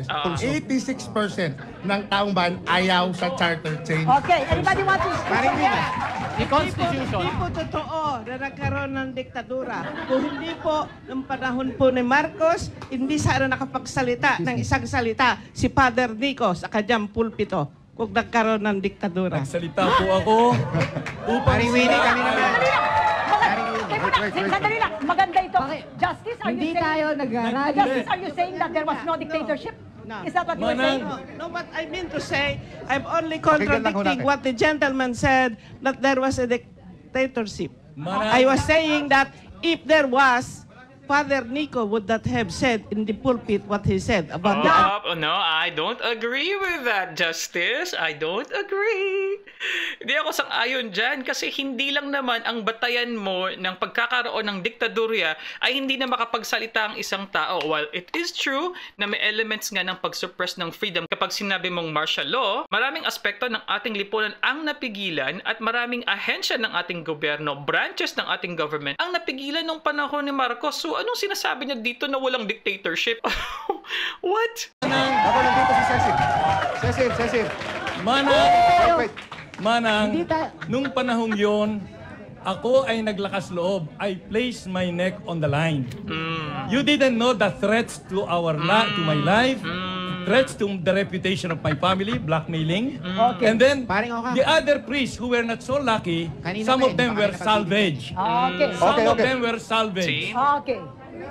86% ng taong bayan ayaw sa charter change. Okay, anybody want to speak? The Constitution. Hindi po totoo na nagkaroon ng diktadura. Kung hindi po, ng panahon po ni Marcos, hindi sana nakapagsalita ng isang salita si Father Nico sa kanyang pulpito kung nagkaroon ng diktadura. Nagsalita po ako. Paring Winnie, kami naman. Sandali lang. Maganda ito. Justice, are Hindi you saying... tayo nag-rally. Justice, are you saying that there was no dictatorship? No. Is that what you were saying? No, what I mean to say, I'm only contradicting what the gentleman said, that there was a dictatorship. I was saying that if there was, Father Nico would not have said in the pulpit what he said about the... No, I don't agree with that, Justice. I don't agree. Hindi ako sang-ayon dyan kasi hindi lang naman ang batayan mo ng pagkakaroon ng diktadurya ay hindi na makapagsalita ang isang tao. While it is true na may elements nga ng pag-suppress ng freedom kapag sinabi mong martial law, maraming aspekto ng ating lipunan ang napigilan at maraming ahensya ng ating gobyerno, branches ng ating government, ang napigilan nung panahon ni Marcos. So, anong sinasabi niya dito na walang dictatorship? What? Ako nandito si Cecil. Manang, nung panahong yon, ako ay naglakas loob. I placed my neck on the line. You didn't know the threats to to my life, threats to the reputation of my family, blackmailing. Okay. And then, the other priests who were not so lucky, some of them were salvaged. Okay. Some of them were salvaged. Okay.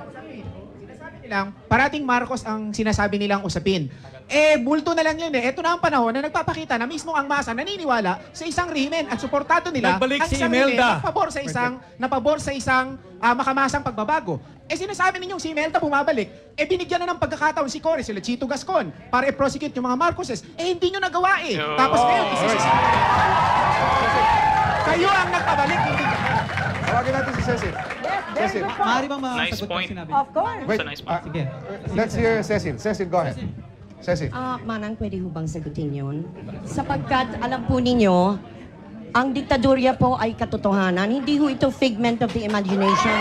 Parating Marcos ang sinasabi nilang usapin. Bulto na lang yun eh. Ito na ang panahon na nagpapakita na mismo ang masa naniniwala sa isang rehimen at suportado nila Nagbalik ang si isang Imelda. rehimen na pabor sa isang makamasang pagbabago. Sinasabi ninyong si Imelda bumabalik, binigyan na ng pagkakataon si Cory, sila Chito Gascon, para i-prosecute yung mga Marcoses. Hindi nyo nagawa eh. Tapos ngayon, kayo ang nagpabalik, hindi ka. Tawagin natin si Cecil. Cecil. Maaari bang Nice masagot point. ang sinabi? Of course. Wait, Nice point. Sige. let's hear Cecil. Cecil, go ahead. Cecil. Manang, pwede ho bang sagutin yun? Sapagkat alam po ninyo, ang diktadurya po ay katotohanan. Hindi ho ito figment of the imagination.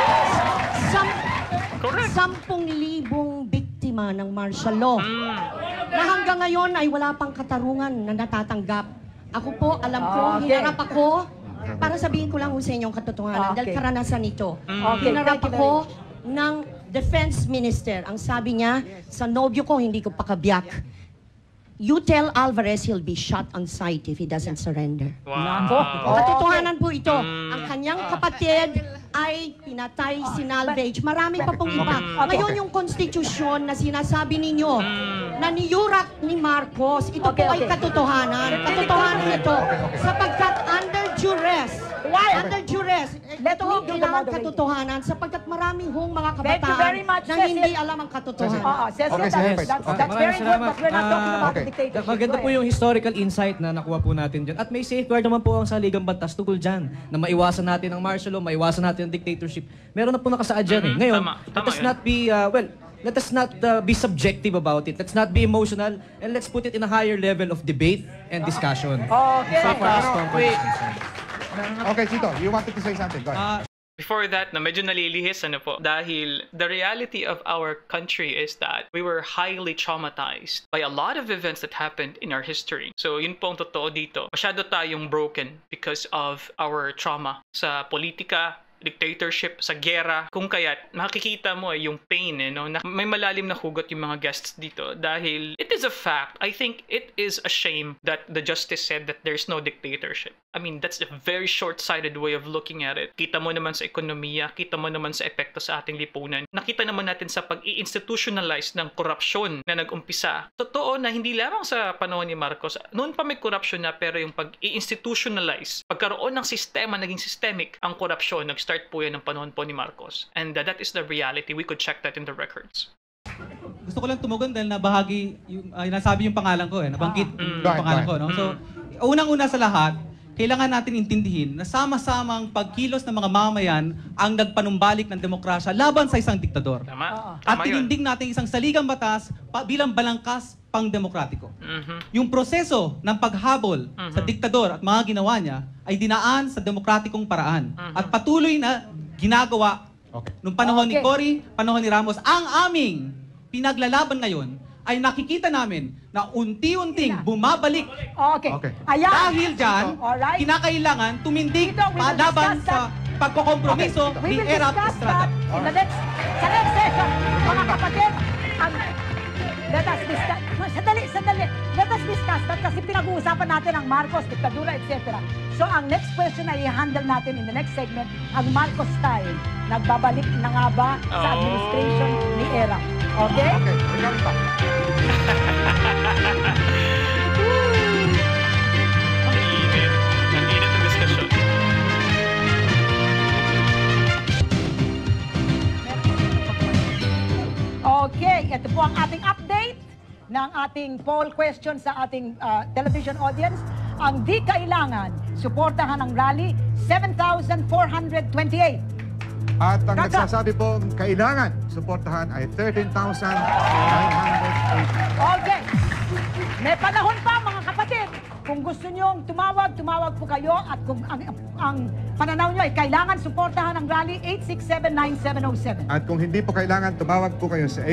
10,000 biktima ng martial law na hanggang ngayon ay wala pang katarungan na natatanggap. Ako po, alam ko, hinarap ako para sabihin ko lang ho sa inyong katotohanan dahil karanasan ito. Hinarap ako ng Defense Minister. Ang sabi niya, sa nobyo ko, hindi ko pakabiyak. You tell Alvarez he'll be shot on sight if he doesn't surrender. Wow. Katotohanan po ito. Ang kanyang kapatid ay pinatay, sinalvage. Marami pa pong iba. Ngayon yung konstitusyon na sinasabi ninyo na niyurak ni Marcos. Ito po ay katotohanan. Katotohanan ito. Sapagkat under duress. Why? Under duress. Let Ito me ang do the kailangan moderating. katotohanan sapagkat maraming mga Thank you very kabataan much, na Cecil. hindi alam ang katotohanan. Cecil, Okay, Cecil. that's very good, but we're not talking about the dictatorship. Maganda po yung historical insight na nakuha po natin dyan. At may safeguard naman po ang saligang batas tungkol dyan na maiwasan natin ang martial law, maiwasan natin ang dictatorship. Meron na po nakasaad dyan eh. Ngayon, let us not be, let us not be subjective about it. Let's not be emotional and let's put it in a higher level of debate and discussion. Okay. So far as Tongkol is concerned. Okay, Chito, you wanted to say something. Go ahead. Before that, na medyo nalilihis po dahil the reality of our country is that we were highly traumatized by a lot of events that happened in our history. So yun po ang totoo dito. Masyado tayong broken because of our trauma sa politika, dictatorship, sa gera. Kung kaya't makikita mo yung pain, no? Na may malalim na hugot yung mga guests dito dahil it is a fact. I think it is a shame that the justice said that there's no dictatorship. I mean, that's a very short-sighted way of looking at it. Kita mo naman sa ekonomiya, kita mo naman sa epekto sa ating lipunan. Nakita naman natin sa pag-i-institutionalize ng korupsyon na nag-umpisa. Totoo na hindi lamang sa panahon ni Marcos. Noon pa may korupsyon na, pero yung pag-i-institutionalize, pagkaroon ng sistema, naging systemic ang korupsyon, nag-start po yan ng panahon po ni Marcos. And that is the reality. We could check that in the records. Gusto ko lang tumugon dahil nabahagi, nasabi yung pangalan ko nabanggit yung pangalan ko. No? So, unang-una sa lahat, kailangan natin intindihin na sama-samang pagkilos ng mga mamayan ang nagpanumbalik ng demokrasya laban sa isang diktador. Tama. At tinindig natin isang saligang batas bilang balangkas pang-demokratiko. Yung proseso ng paghabol sa diktador at mga ginawa niya ay dinaan sa demokratikong paraan at patuloy na ginagawa nung panahon ni Cory, panahon ni Ramos. Ang aming pinaglalaban ngayon ay nakikita namin na unti-unting bumabalik. Ayan. Dahil dyan, kinakailangan tumindig laban sa pagkokompromiso ni Erap Estrada. Sa next session, mga kapatid, let us discuss. Sandali. Let us discuss that kasi pinag-uusapan natin ang Marcos, diktadura, etc. So ang next question ay i-handle natin in the next segment, ang Marcos style. Nagbabalik na nga ba sa administration ni Erap? Okay? Okay, ikaw pa. Ang init ng diskusyon. Okay, ito po ang ating update ng ating poll question sa ating television audience. Ang di kailangan, suportahan ang rally, 7,428. At ang nagsasabi po kailangan suportahan ay 13,980. Okay. May panahon pa mga kapatid. Kung gusto nyong tumawag po kayo. At kung ang pananaw nyo ay kailangan suportahan ang rally, 867-9707. At kung hindi po kailangan, tumawag po kayo sa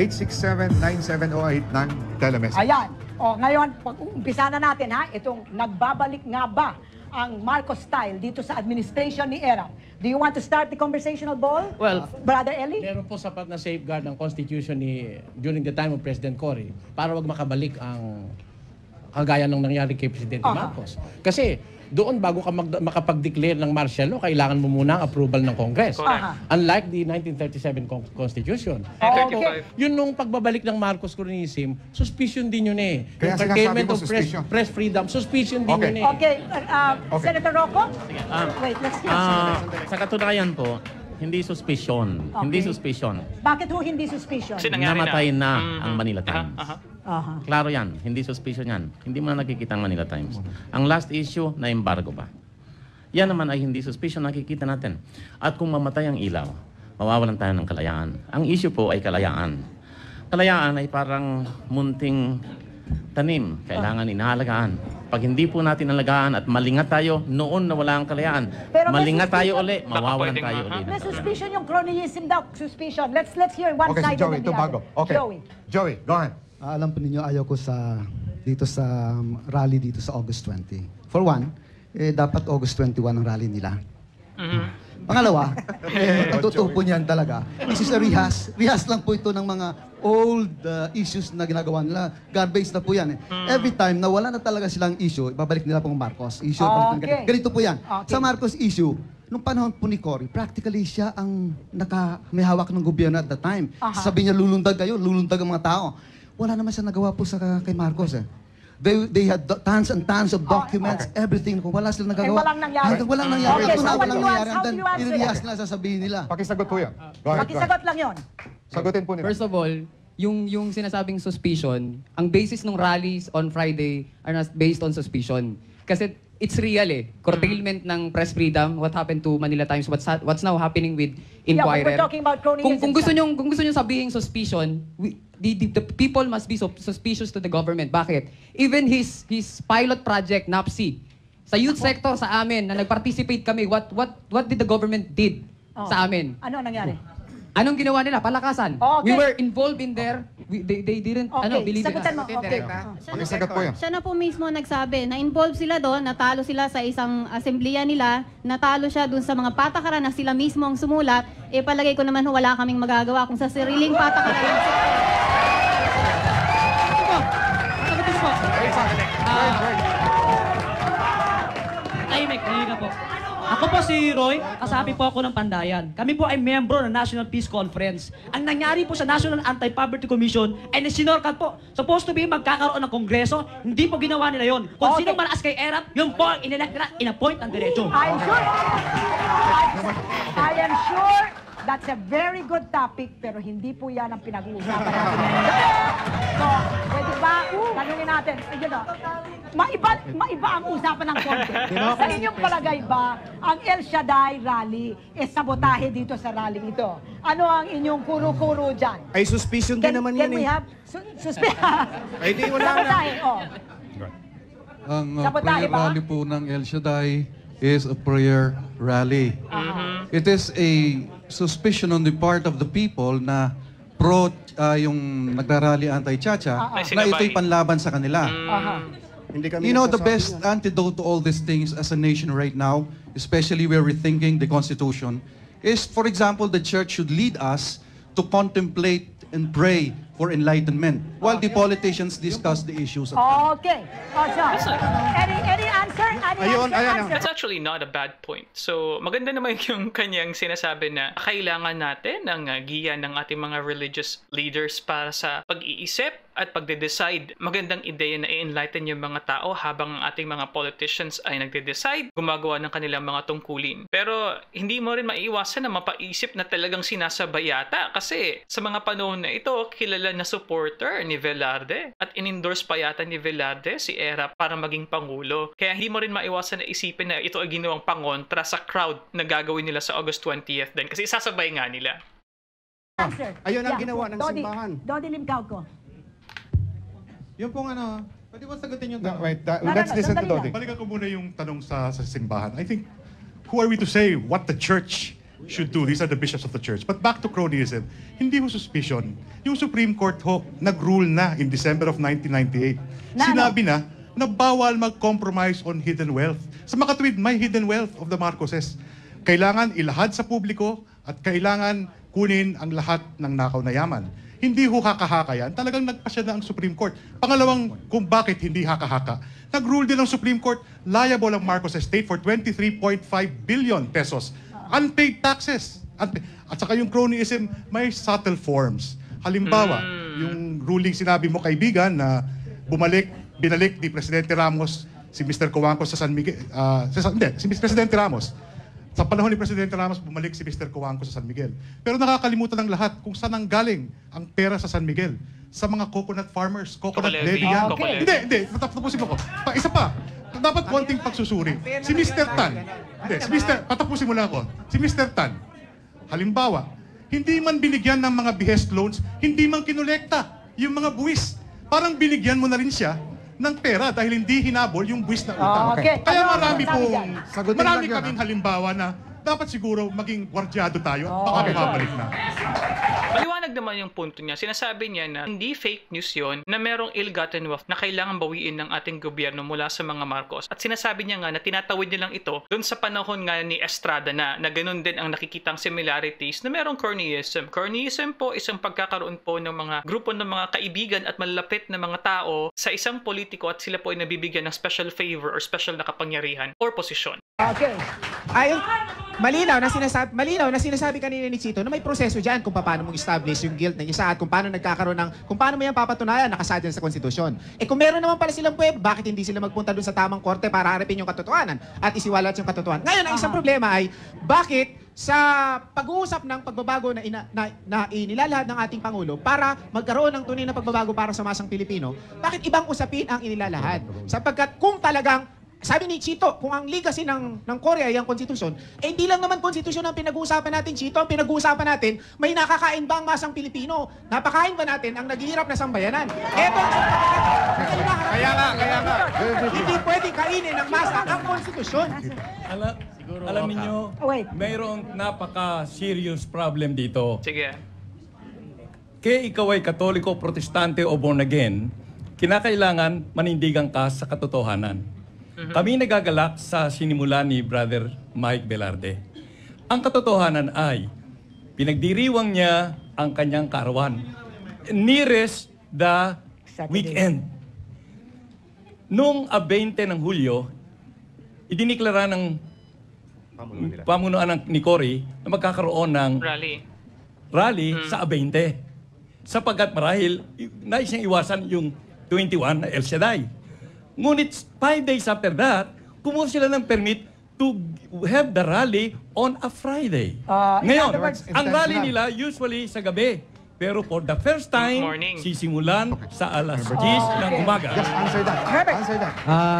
867-9708 ng Telemessage. Ayan. O ngayon, pag-umpisa na natin itong nagbabalik nga ba ang Marcos style dito sa administration ni Erap. Do you want to start the conversational ball? Well, Brother Eli? Meron po sapat na safeguard ng Constitution during the time of President Cory para wag makabalik ang kagaya ng nangyari kay Presidente Marcos. Kasi doon bago ka makapag-declare ng martial law, kailangan mo muna ang approval ng Congress. Unlike the 1937 Constitution. Yun nung pagbabalik ng Marcos Cronyism, suspicion din yun eh. Kaya yung curtailment of press freedom, suspicion din yun eh. Okay. Senator Rocco? Wait, let's hear. Sa katunayan po, hindi suspicion. Hindi suspicion. Bakit ho hindi suspicion? Namatay na ang Manila Times. Klaro yan. Hindi suspicion yan. Hindi mo na nakikita ang Manila Times. Ang last issue, na embargo ba? Yan naman ay hindi suspicion, nakikita natin. At kung mamatay ang ilaw, mawawalan tayo ng kalayaan. Ang issue po ay kalayaan. Kalayaan ay parang munting tanim. Kailangan inahalagaan. Pag hindi po natin alagaan at malingat tayo, noon na wala ang kalayaan. Pero malingat tayo uli, mawawalan tayo uli. May suspicion yung cronyism daw. Suspicion. Let's hear one side Joey, and then the bago. other. Okay. Joey, go ahead. Alam po ninyo, ayaw ko dito sa rally dito sa August 20. For one, dapat August 21 ang rally nila. Pangalawa, totoo po niyan talaga. This is a rehas. Rehas lang po ito ng mga old issues na ginagawa nila. Garbage na po yan. Every time na wala na talaga silang issue, ibabalik nila pong Marcos. Issue, ganito po yan. Sa Marcos issue, nung panahon po ni Cory, practically siya ang may hawak ng gobyerno at the time. Sabi niya, lulundag kayo, lulundag ang mga tao. Wala naman siya nagawa po sa kay Marcos eh. They had tons and tons of documents, everything. Kung wala silang nagagawa. walang nangyari. Walang nangyari. Okay, Ito so na what walang do you nangyari. answer? And then, iniliyas nila sasabihin nila. Pakisagot po yan. Go ahead. Pakisagot lang yon. Sagutin po nila. First of all, yung sinasabing suspicion, ang basis ng rallies on Friday are not based on suspicion. Kasi it's real eh. Curtailment ng press freedom, what happened to Manila Times, what's now happening with Inquirer. Yeah, we're talking about cronyism. Kung gusto nyo sabihin suspicion, the people must be suspicious to the government. Bakit? Even his pilot project, NAPSI, sa youth sector sa amin, na nag-participate kami, what did the government did sa amin? Ano nangyari? Anong ginawa nila? Palakasan. Okay. We were involved in there. They didn't believe in us. Sagutan mo. Okay. Pakisagot po yan. Siya na po mismo nagsabi, na-involve sila doon, natalo sila sa isang assemblea nila, natalo siya doon sa mga patakaran na sila mismo ang sumulat, palagay ko naman wala kaming magagawa kung sa sariling patakaran. Sagutin po. Tahimik ka po. Ako po si Roy, kasabi po ako ng Pandayan. Kami po ay membro ng National Peace Conference. Ang nangyari po sa National Anti-Poverty Commission ay nasinorkat po. Supposed to be magkakaroon ng kongreso, hindi po ginawa nila yon. Kung sino malakas kay ERAP, yun po ang inelect nila, in-appoint ang diretso. I am sure that's a very good topic, pero hindi po yan ang pinag-uusapan natin. So, pwede ba, tanungin natin, maiba ang usapan ng konti. Sa inyong palagay ba, ang El Shaddai rally sabotahe dito sa rally ito? Ano ang inyong kuro-kuro dyan? Ay, suspicion din naman yan Can we eh. have suspicion? Ay, di wala na. Sabotahe, Ang Sabotahe prayer ba? rally po ng El Shaddai is a prayer rally. It is a suspicion on the part of the people na yung nagrarally anti-Chacha na ito'y panlaban sa kanila. You know, the best antidote to all these things as a nation right now, especially where we're thinking the Constitution, is, for example, the church should lead us to contemplate and pray for enlightenment while the politicians discuss the issues at hand. Okay. So, any answer? That's actually not a bad point. So, maganda naman yung kanyang sinasabi na kailangan natin ng giya ng ating mga religious leaders para sa pag-iisip at pagde-decide. Magandang ideya na i-enlighten yung mga tao habang ang ating mga politicians ay nagde-decide, gumagawa ng kanilang mga tungkulin. Pero hindi mo rin maiiwasan na mapaisip na talagang sinasabay yata kasi sa mga panahon na ito, kilala na supporter ni Velarde at in-endorse pa yata ni Velarde si ERAP para maging pangulo. Kaya hindi mo rin maiwasan na isipin na ito ay ginawang pangontra sa crowd na gagawin nila sa August 20th din kasi sasabay nga nila. Answer. Ayun ang ginawa ng simbahan. Dodi Limcaw ko. Yung pong pwede ba sagutin yung tanong? Let's listen to Dodi. Balikan ko muna yung tanong sa simbahan. I think, who are we to say what the church should do? These are the bishops of the church. But back to cronyism, hindi ho suspicion. Yung Supreme Court ho, nag-rule na in December of 1998. Sinabi na bawal mag-compromise on hidden wealth. Sa makatuwid, may hidden wealth of the Marcoses. Kailangan ilahad sa publiko at kailangan kunin ang lahat ng nakaw na yaman. Hindi ho haka-haka yan. Talagang nagpasya na ang Supreme Court. Pangalawang, kung bakit hindi haka-haka, nag-rule din ang Supreme Court, liable ang Marcos Estate for 23.5 billion pesos. Unpaid taxes. At saka yung cronyism, may subtle forms. Halimbawa, yung ruling sinabi mo, kaibigan, na binalik ni Presidente Ramos si Mr. Cojuangco sa San Miguel. Si Presidente Ramos. Sa panahon ni Presidente Ramos, bumalik si Mr. Cojuangco sa San Miguel. Pero nakakalimutan ng lahat kung saan ang galing ang pera sa San Miguel. Sa mga coconut farmers, coconut levy yan. Hindi, tapusin mo ko. Isa pa, dapat konting pagsusuri. Si Mr. Tan, patapusin mo lang ako. Si Mr. Tan, halimbawa, hindi man binigyan ng mga behest loans, hindi man kinolekta yung mga buwis. Parang binigyan mo na rin siya ng pera dahil hindi hinabol yung buwis na utang. Kaya marami kaming halimbawa na dapat siguro maging gwardyado tayo at baka bumabalik na. Maliwanag naman yung punto niya. Sinasabi niya na hindi fake news yon na merong ill-gotten wealth na kailangan bawiin ng ating gobyerno mula sa mga Marcos. At sinasabi niya nga na tinatawid nilang ito doon sa panahon nga ni Estrada na ganun din ang nakikitang similarities na merong cronyism. Cronyism po isang pagkakaroon po ng mga grupo ng mga kaibigan at malapit na mga tao sa isang politiko at sila po ay nabibigyan ng special favor or special na kapangyarihan or posisyon. Okay. Malinaw na sinasabi kanina ni Chito na may proseso diyan kung paano mong establish yung guilt ng isa at kung paano nagkakaroon kung paano mo yan papatunayan nakasadyan sa konstitusyon. Kung meron naman pala silang pwede, bakit hindi sila magpunta doon sa tamang korte para harapin yung katotohanan at isiwalat yung katotohanan? Ngayon, ang isang problema ay bakit sa pag-uusap ng pagbabago na inilalahad ng ating Pangulo para magkaroon ng tunay na pagbabago para sa masang Pilipino, bakit ibang usapin ang inilalahad? Sapagkat kung talagang sabi ni Chito, kung ang legacy ng Korea ay ang konstitusyon, hindi lang naman konstitusyon ang pinag-uusapan natin, Chito. Ang pinag-uusapan natin, may nakakain ba ang masang Pilipino? Napakain ba natin ang naghihirap na sambayanan? Ito kaya nga. Hindi pwede kainin ng masa ang konstitusyon. Alam niyo, mayroong napaka-serious problem dito. Sige. Kaya ikaw ay Katoliko, Protestante o born again, kinakailangan manindigan ka sa katotohanan. Kami nagagalak sa sinimula ni Brother Mike Velarde. Ang katotohanan ay, pinagdiriwang niya ang kanyang kaarawan. Nearest the weekend. Noong 20 ng Hulyo, idiniklara ng pamunuan ni Cory na magkakaroon ng rally sa 20. Sapagkat marahil, nais niyang iwasan yung 21 na El Shaddai. Ngunit 5 days after that, kumuha sila ng permit to have the rally on a Friday. Ngayon, ang rally nila usually sa gabi. Pero for the first time, sisimulan sa alas 10 ng umaga. Just answer that.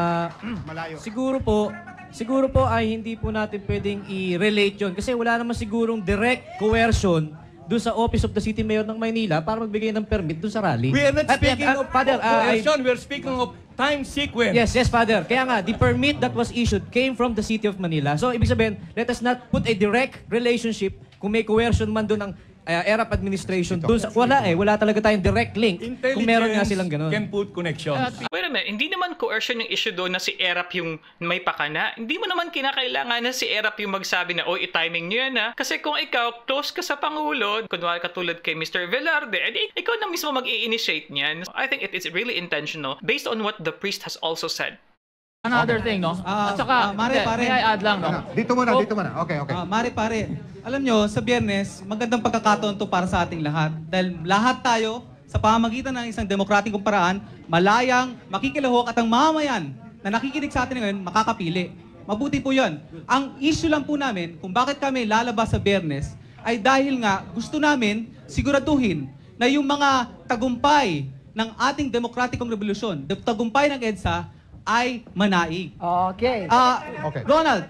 Siguro po ay hindi po natin pwedeng i-relate yun. Kasi wala naman sigurong direct coercion doon sa Office of the City Mayor ng Maynila para magbigay ng permit doon sa rally. We are not speaking of coercion, we are speaking of time sequence. Yes, Father. Kaya nga, the permit that was issued came from the City of Manila. So, ibig sabihin, let us not put a direct relationship kung may coercion man doon ng ERAP administration. Doon wala talaga tayong direct link kung meron nga silang ganun. Can put connections. Wait a minute, hindi naman coercion yung issue doon na si ERAP yung may pakana. Hindi mo naman kinakailangan na si ERAP yung magsabi na, i-timing nyo yan ha. Kasi kung ikaw, close ka sa Pangulo, kunwari katulad kay Mr. Velarde, edi ikaw na mismo mag-i-initiate niyan. I think it is really intentional based on what the priest has also said. Another thing, no? At saka, may I add lang, no? Dito muna. Okay. Pare, alam nyo, sa Biyernes, magandang pagkakataon to para sa ating lahat. Dahil lahat tayo, sa pamamagitan ng isang demokratikong paraan, malayang, makikilahok at ang mamamayan na nakikinig sa atin ngayon, makakapili. Mabuti po yun. Ang issue lang po namin, kung bakit kami lalabas sa Biyernes, ay dahil nga gusto namin siguraduhin na yung mga tagumpay ng ating demokratikong revolusyon, tagumpay ng EDSA, ay manaig. Okay. Ronald,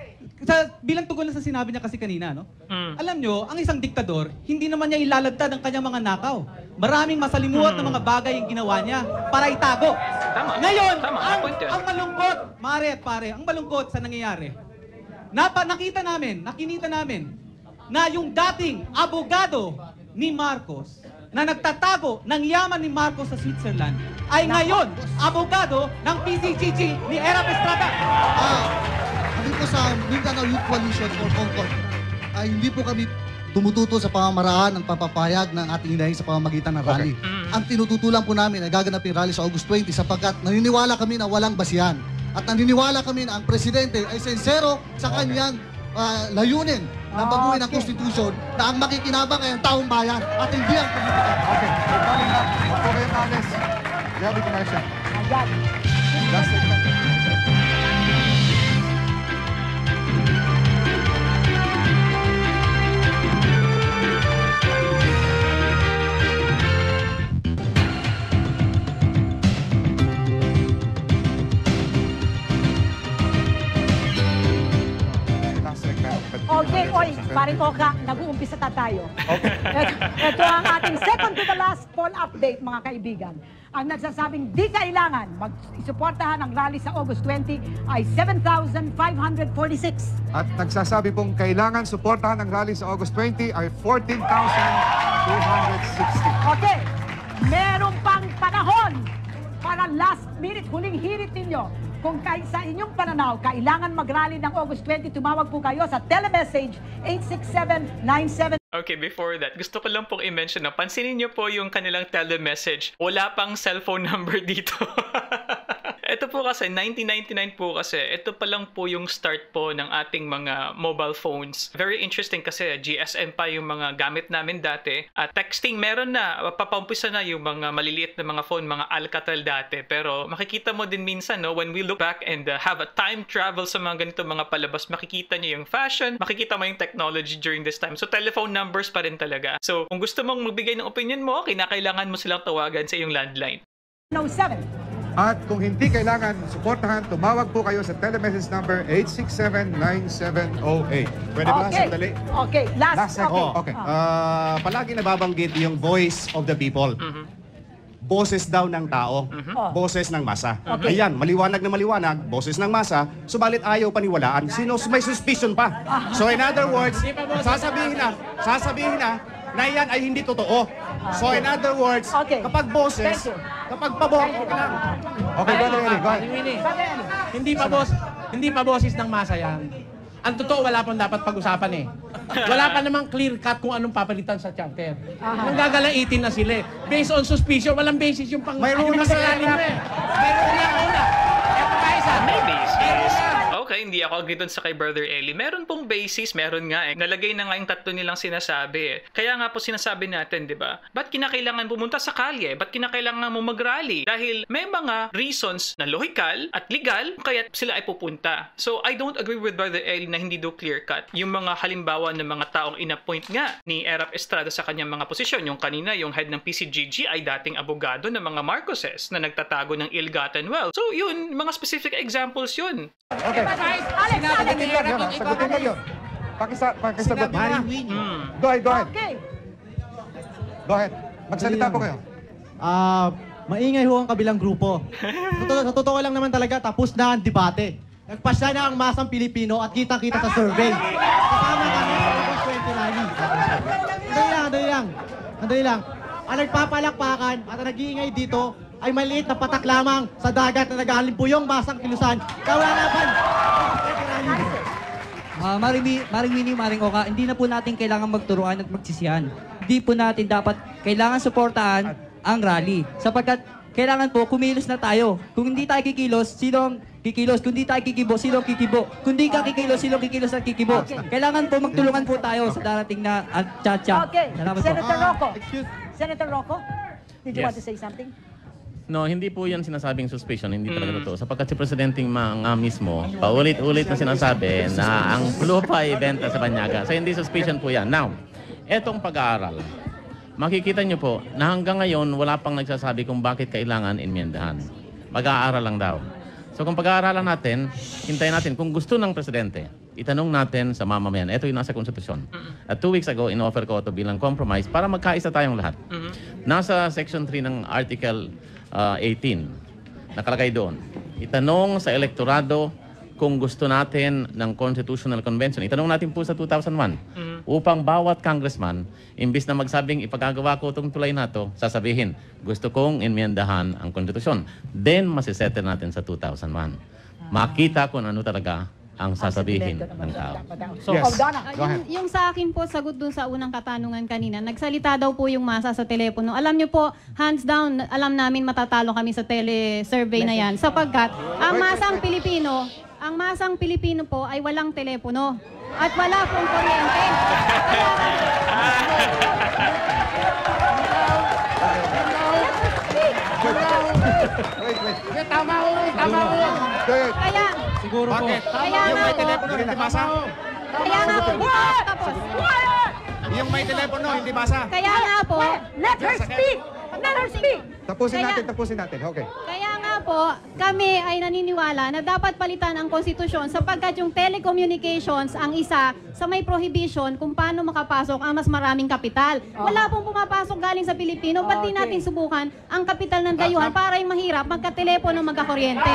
bilang tugon na sa sinabi niya kasi kanina, no? Alam nyo, ang isang diktador, hindi naman niya ilalagtad ang kanyang mga nakaw. Maraming masalimuot na mga bagay yung ginawa niya para itago. Ngayon, ang malungkot, Mare at pare, ang malungkot sa nangyayari, nakinita namin na yung dating abogado ni Marcos na nagtatago ng yaman ni Marcos sa Switzerland ay ngayon abogado ng PCGG ni ERAP Estrada. Kami po sa Mindanao Youth Coalition for Concord ay hindi po kami tumututo sa pamamaraan ng papapayag ng ating hinahin sa pamamagitan ng rally. Ang tinututulan po namin ay gaganapin rally sa August 20 sapagkat naniniwala kami na walang basihan. At naniniwala kami na ang presidente ay sincero sa kanyang layunin na baguhin ang konstitusyon na ang makikinabang ay ang taong bayan at hindi ang politika. Okay. Okay, Alex. Gabi Commercial. Last segment. Okay, paring Oka, nag-uumpisa tayo. Ito ang ating second to the last poll update, mga kaibigan. Ang nagsasabing di kailangan mag-suportahan ang rally sa August 20 ay 7,546. At nagsasabi pong kailangan suportahan ang rally sa August 20 ay 14,260. Okay, meron pang panahon para last minute, huling hirit ninyo. Kung sa inyong pananaw, kailangan mag-rally ng August 20, tumawag po kayo sa telemessage 86797. Okay, before that, gusto ko lang pong i-mention na pansinin niyo po yung kanilang telemessage. Wala pang cellphone number dito. Ito ito po kasi, 1999 po kasi, ito pa lang po yung start po ng ating mga mobile phones. Very interesting kasi GSM pa yung mga gamit namin dati. At texting, meron na, papaumpisa na yung mga maliliit na mga phone, mga Alcatel dati. Pero makikita mo din minsan, no, when we look back and have a time travel sa mga ganito mga palabas, makikita nyo yung fashion, makikita mo yung technology during this time. So telephone numbers pa rin talaga. So kung gusto mong magbigay ng opinion mo, kinakailangan mo silang tawagan sa iyong landline. 07. At kung hindi kailangan suportahan, tumawag po kayo sa telemessage number 867-9708. Pwede ba? Okay. Sandali. Okay, last. Okay. Palagi nababanggit yung voice of the people. Boses daw ng tao, boses ng masa. Okay. Ayan, maliwanag na maliwanag, boses ng masa, subalit ayaw paniwalaan. Sino may suspicion pa? So in other words, sasabihin na yan ay hindi totoo. So in other words, kapag boses, kapag pabor, okay lang. Okay, go ahead, go ahead. Hindi pa boses ng masa yan. Ang totoo, wala pang dapat pag-usapan eh. Wala pa namang clear cut kung anong papalitan sa charter. Nanggagalaitin na sila eh. Based on suspicion, walang basis yung pang... Mayroon na sa Mayroon na. Eto pa isa. May basis. Okay, hindi ako agree dun sa kay Brother Eli. Meron pong basis, meron nga eh. Nalagay na nga yung tatlo nilang sinasabi eh. Kaya nga po sinasabi natin, di ba? Ba't kinakailangan pumunta sa kalye? Ba't kinakailangan mo mag-rally? Dahil may mga reasons na lohikal at legal kaya sila ay pupunta. So, I don't agree with Brother Eli na hindi do clear cut. Yung mga halimbawa ng mga taong inappoint nga ni Erap Estrada sa kanyang mga posisyon. Yung kanina, yung head ng PCGG ay dating abogado ng mga Marcoses na nagtatago ng ill-gotten wealth. So, yun, mga specific examples yun. Okay. Sagutin mo yun. Pakisagot. Go ahead. Okay. Go ahead. Magsalita po kayo. Maingay ho ang kabilang grupo. Sa totoo lang naman talaga, tapos na ang debate. Nagpasya na ang masang Pilipino at kitang-kita sa survey. Kasama kami sa August 20 rally. Andali lang. Ang nagpapalakpakan at ang nag-iingay dito ay maliit na patak lamang sa dagat na nag-aalimpuyong masang kilusan. Kawalapan! Maring Winnie, Maring Oka, hindi na po natin kailangan magturuan at magsisihan. Hindi po natin dapat kailangan suportahan ang rally. Sapagkat kailangan po kumilos na tayo. Kung hindi tayo kikilos, sino ang kikilos? Kung hindi tayo kikibo, sino ang kikibo? Kung hindi ka kikilos, sino ang kikilos at kikibo? Kailangan po magtulungan po tayo sa darating na chat-chat. Okay. Salamat po. Senator Rocco, did you Yes. want to say something? No, hindi po yan sinasabing suspicion, hindi talaga totoo. Sapagkat si Presidente nga mismo, paulit-ulit na sinasabi na ang lupa ay benta sa Banyaga. So hindi suspicion po yan. Now, etong pag-aaral, makikita nyo po na hanggang ngayon wala pang nagsasabi kung bakit kailangan inmendahan. Pag-aaral lang daw. So kung pag-aaralan natin, hintayin natin kung gusto ng Presidente, itanong natin sa mamamayan. Ito yung nasa konstitusyon. At 2 weeks ago, in-offer ko ito bilang compromise para magkaisa tayong lahat. Nasa Section 3 ng Article 18, nakalagay doon, itanong sa elektorado kung gusto natin ng Constitutional Convention. Itanong natin po sa 2001 upang bawat congressman, imbis na magsabing ipagagawa ko itong tulay na ito, sasabihin, gusto kong inmendahan ang konstitusyon. Then, masisettle natin sa 2001. Makita kung ano talaga ang sasabihin ng tao. So, yes. Yung sa akin po, sagot dun sa unang katanungan kanina, nagsalita daw po yung masa sa telepono. Alam nyo po, hands down, alam namin matatalo kami sa tele-survey na yan. Sapagkat ang masang Pilipino po ay walang telepono at wala pong kuryente. Wait. Tama ho. Kaya, siguro po. Yung may telepono, hindi basa? Kaya nga po, tapos. Yung may telepono, hindi basa? Kaya nga po. Let her speak! Tapusin natin. Okay. Kaya nga po, kami ay naniniwala na dapat palitan ang konstitusyon sapagkat yung telecommunications ang isa sa may prohibition kung paano makapasok ang mas maraming kapital. Wala pong pumapasok galing sa Pilipino, ba't di natin subukan ang kapital ng dayuhan para yung mahirap magka-telepono, magka-kuryente?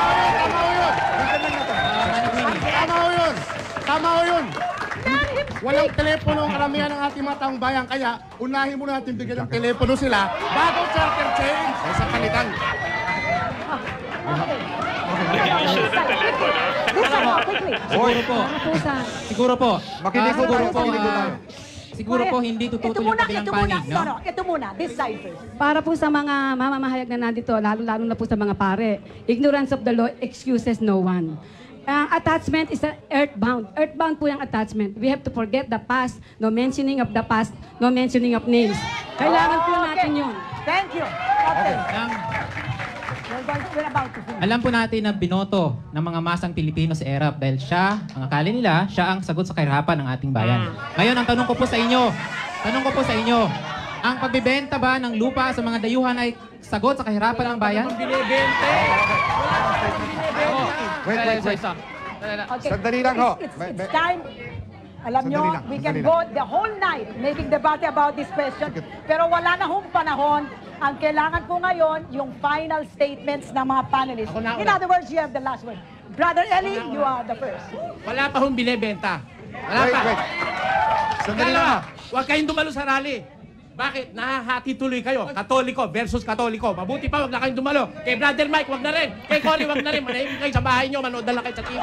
Tama ho yun. Walang telepono ang karamihan ng ating mga taong bayan. Kaya, unahin muna natin bigyan ng telepono sila bago charter change sa palitan. Siguro po. Siguro po. Makinig tayo. siguro po hindi tututol yung kabilang panig, no? No, ito muna. This side first. Para po sa mga mamamahayag na nandito, lalo-lalo na po sa mga pare, ignorance of the law excuses no one. Attachment is earthbound. Earthbound po yung attachment. We have to forget the past. No mentioning of the past. No mentioning of names. Kailangan po natin yun. Thank you. Okay. We're about to finish. Alam po natin na binoto ng mga masang Pilipino sa ERAP dahil siya, ang akala nila, siya ang sagot sa kahirapan ng ating bayan. Ngayon, ang tanong ko po sa inyo, ang pagbibenta ba ng lupa sa mga dayuhan ay sagot sa kahirapan ng bayan? Wait. Sandali lang ho. It's time. Alam nyo, we can go the whole night making debate about this question. Pero wala na hong panahon. Ang kailangan po ngayon, yung final statements ng mga panelists. In other words, you have the last word. Brother Eli, you are the first. Wala pa hong binibenta. Wala pa. Sandali lang. Huwag kayong dumalo sa rally. Bakit? Nahahati tuloy kayo. Katoliko versus Katoliko. Mabuti pa, wag na kayong dumalo. Kay Brother Mike, wag na rin. Kay Cory, wag na rin. Manahimik kayo sa bahay nyo, manood na lang kayo sa TV.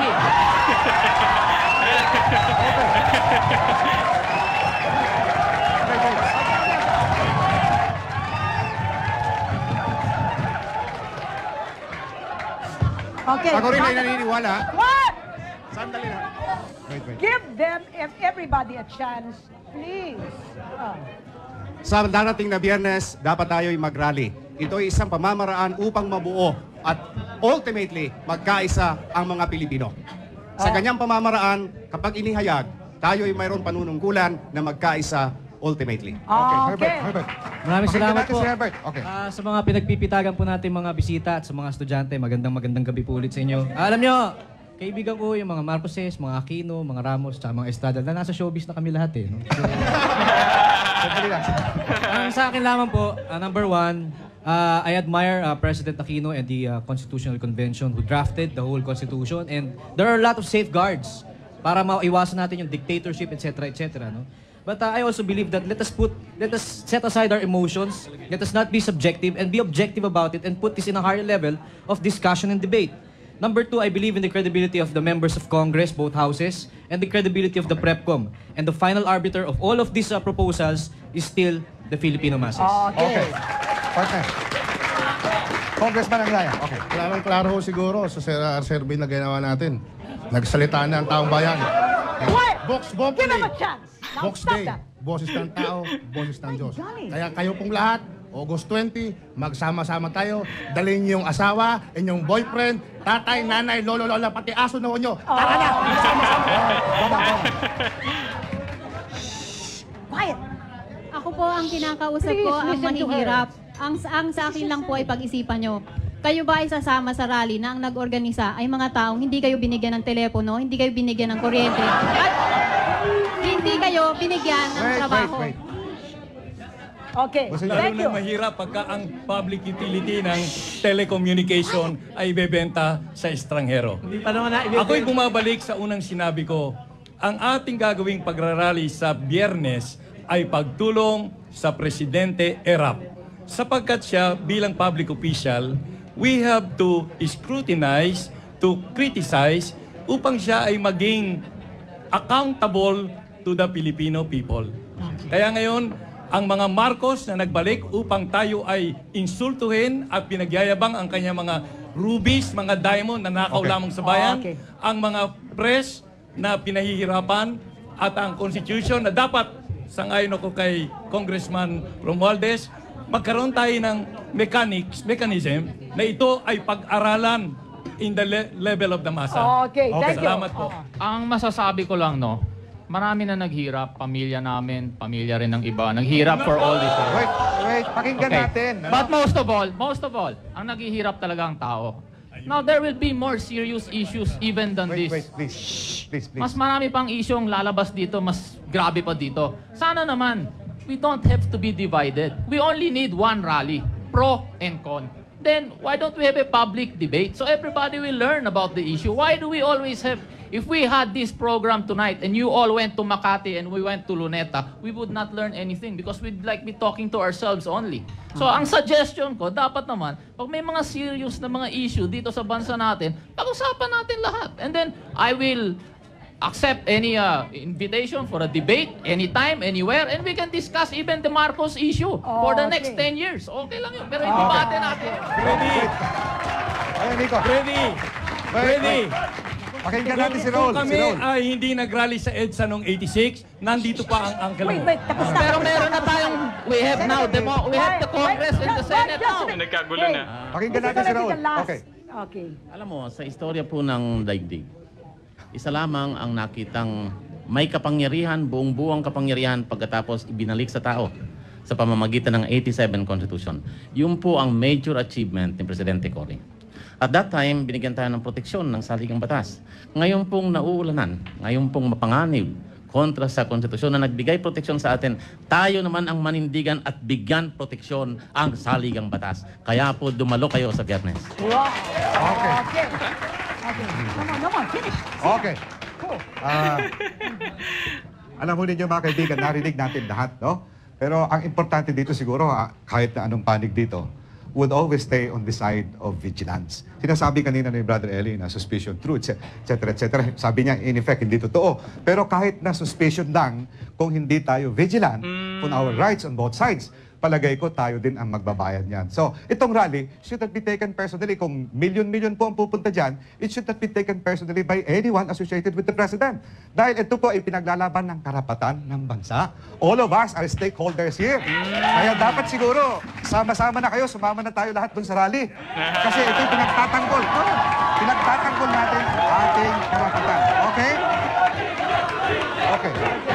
Okay. Ako rin ay naniniwala. What? Sandali lang. Give them, everybody, a chance, please. Sa darating na Biyernes, dapat tayo'y mag-rally. Ito ay isang pamamaraan upang mabuo at ultimately magkaisa ang mga Pilipino. Sa kanyang pamamaraan, kapag inihayag, tayo'y mayroon panunungkulan na magkaisa ultimately. Okay, Herbert. Maraming salamat Pakinggan natin po. si Herbert. Okay. Sa mga pinagpipitagan po natin mga bisita at sa mga estudyante, magandang gabi po ulit sa inyo. Alam nyo, kaibigan ko yung mga Marcoses, mga Aquino, mga Ramos, tsaka mga Estrada na nasa showbiz na kami lahat eh. No? Ang sa akin lamang po, number one, I admire President Aquino and the Constitutional Convention who drafted the whole Constitution, and there are a lot of safeguards para maiwasan natin yung dictatorship, etc., etc. No? But I also believe that let us set aside our emotions, let us not be subjective and be objective about it and put this in a higher level of discussion and debate. Number two, I believe in the credibility of the members of Congress, both houses, and the credibility of the PrepCom. And the final arbiter of all of these proposals is still the Filipino masses. Okay. Partner. Congressman Anglaya. Okay. Klaro ho siguro sa survey na ginawa natin. Nagsalita na ang taong bayan. Vox Populi. Give them a chance. Now, Vox stop Day. that. Boses ng tao, boses ng Diyos. Kaya kayo pong lahat, August 20, magsama-sama tayo. Dalhin niyo yung asawa, inyong boyfriend, tatay, nanay, lolo, lola, pati aso na nyo. Tara na! Quiet. Ako po ang kinakausap ko, ang listen to her. mahihirap. Ang sa akin lang po ay pag-isipan nyo. Kayo ba ay sasama sa rally na ang nag-organisa ay mga taong hindi kayo binigyan ng telepono, hindi kayo binigyan ng kuryente, at hindi kayo binigyan ng trabaho. Okay, Lalo thank you. na mahirap pagka ang public utility ng telecommunication ay bebenta sa estranghero. Ako'y bumabalik sa unang sinabi ko, ang ating gagawing pagrarally sa Biyernes ay pagtulong sa Presidente ERAP. Sapagkat siya bilang public official, we have to scrutinize, to criticize, upang siya ay maging accountable to the Filipino people. Kaya ngayon, ang mga Marcos na nagbalik upang tayo ay insultuhin at pinagyayabang ang kanyang mga rubies, mga diamond na nakaw lamang sa bayan, ang mga press na pinahihirapan at ang constitution na dapat, sangayon ako kay Congressman Romualdez, magkaroon tayo ng mechanism na ito ay pag-aralan in the level of the massa. Okay, thank you. Salamat po. Ang masasabi ko lang, no, marami na naghirap, pamilya namin, pamilya rin ng iba, naghirap for all this. Wait, pakinggan natin. But most of all, ang naghihirap talaga ang tao. Now, there will be more serious issues even than this. Please. Mas marami pang isyong lalabas dito, mas grabe pa dito. Sana naman, we don't have to be divided. We only need one rally, pro and con. Then, why don't we have a public debate so everybody will learn about the issue? Why do we always have, if we had this program tonight and you all went to Makati and we went to Luneta, we would not learn anything because we'd like be talking to ourselves only. So, ang suggestion ko, dapat naman, pag may mga serious na mga issue dito sa bansa natin, pag-usapan natin lahat. And then, I will accept any invitation for a debate anytime, anywhere, and we can discuss even the Marcos issue for the next 10 years. Okay lang yun. Pero i-debate natin. Ayan, Nico. Ready. Pakinggan natin si Raul. Kung kami ay hindi nag-rally sa EDSA noong 86, nandito pa ang uncle mo. Tapos na. Pero meron na tayong, we have the Congress and the Senate now. Nagkagulo na. Pakinggan natin si Raul. Okay. Okay. Alam mo, sa istorya po ng daigdig, isa lamang ang nakitang may kapangyarihan, buong-buong kapangyarihan pagkatapos ibinalik sa tao sa pamamagitan ng 87 Constitution. Yun po ang major achievement ni Presidente Cory. At that time, binigyan tayo ng proteksyon ng saligang batas. Ngayon pong nauulanan, ngayon pong mapanganib kontra sa konstitusyon na nagbigay proteksyon sa atin, tayo naman ang manindigan at bigyan proteksyon ang saligang batas. Kaya po dumalo kayo sa Biyernes. Wow. Okay. Okay. Come on, finish. Okay. Alam mo ninyo mga kaibigan, narinig natin lahat, no? Pero ang importante dito siguro, kahit na anong panig dito, would always stay on the side of vigilance. Sinasabi kanina ni Brother Eli na suspicion, truth, etc., etc. Sabi niya, in effect, hindi totoo. Pero kahit na suspicion lang, kung hindi tayo vigilant on our rights on both sides, palagay ko tayo din ang magbabayad niyan. So, itong rally should not be taken personally. Kung milyon-milyon po ang pupunta dyan, it should not be taken personally by anyone associated with the President. Dahil ito po ay pinaglalaban ng karapatan ng bansa. All of us are stakeholders here. Kaya dapat siguro, sama-sama na kayo, sumama na tayo lahat dun sa rally. Kasi ito yung pinagtatanggol. Pinagtatanggol natin ang ating karapatan. Okay? Okay.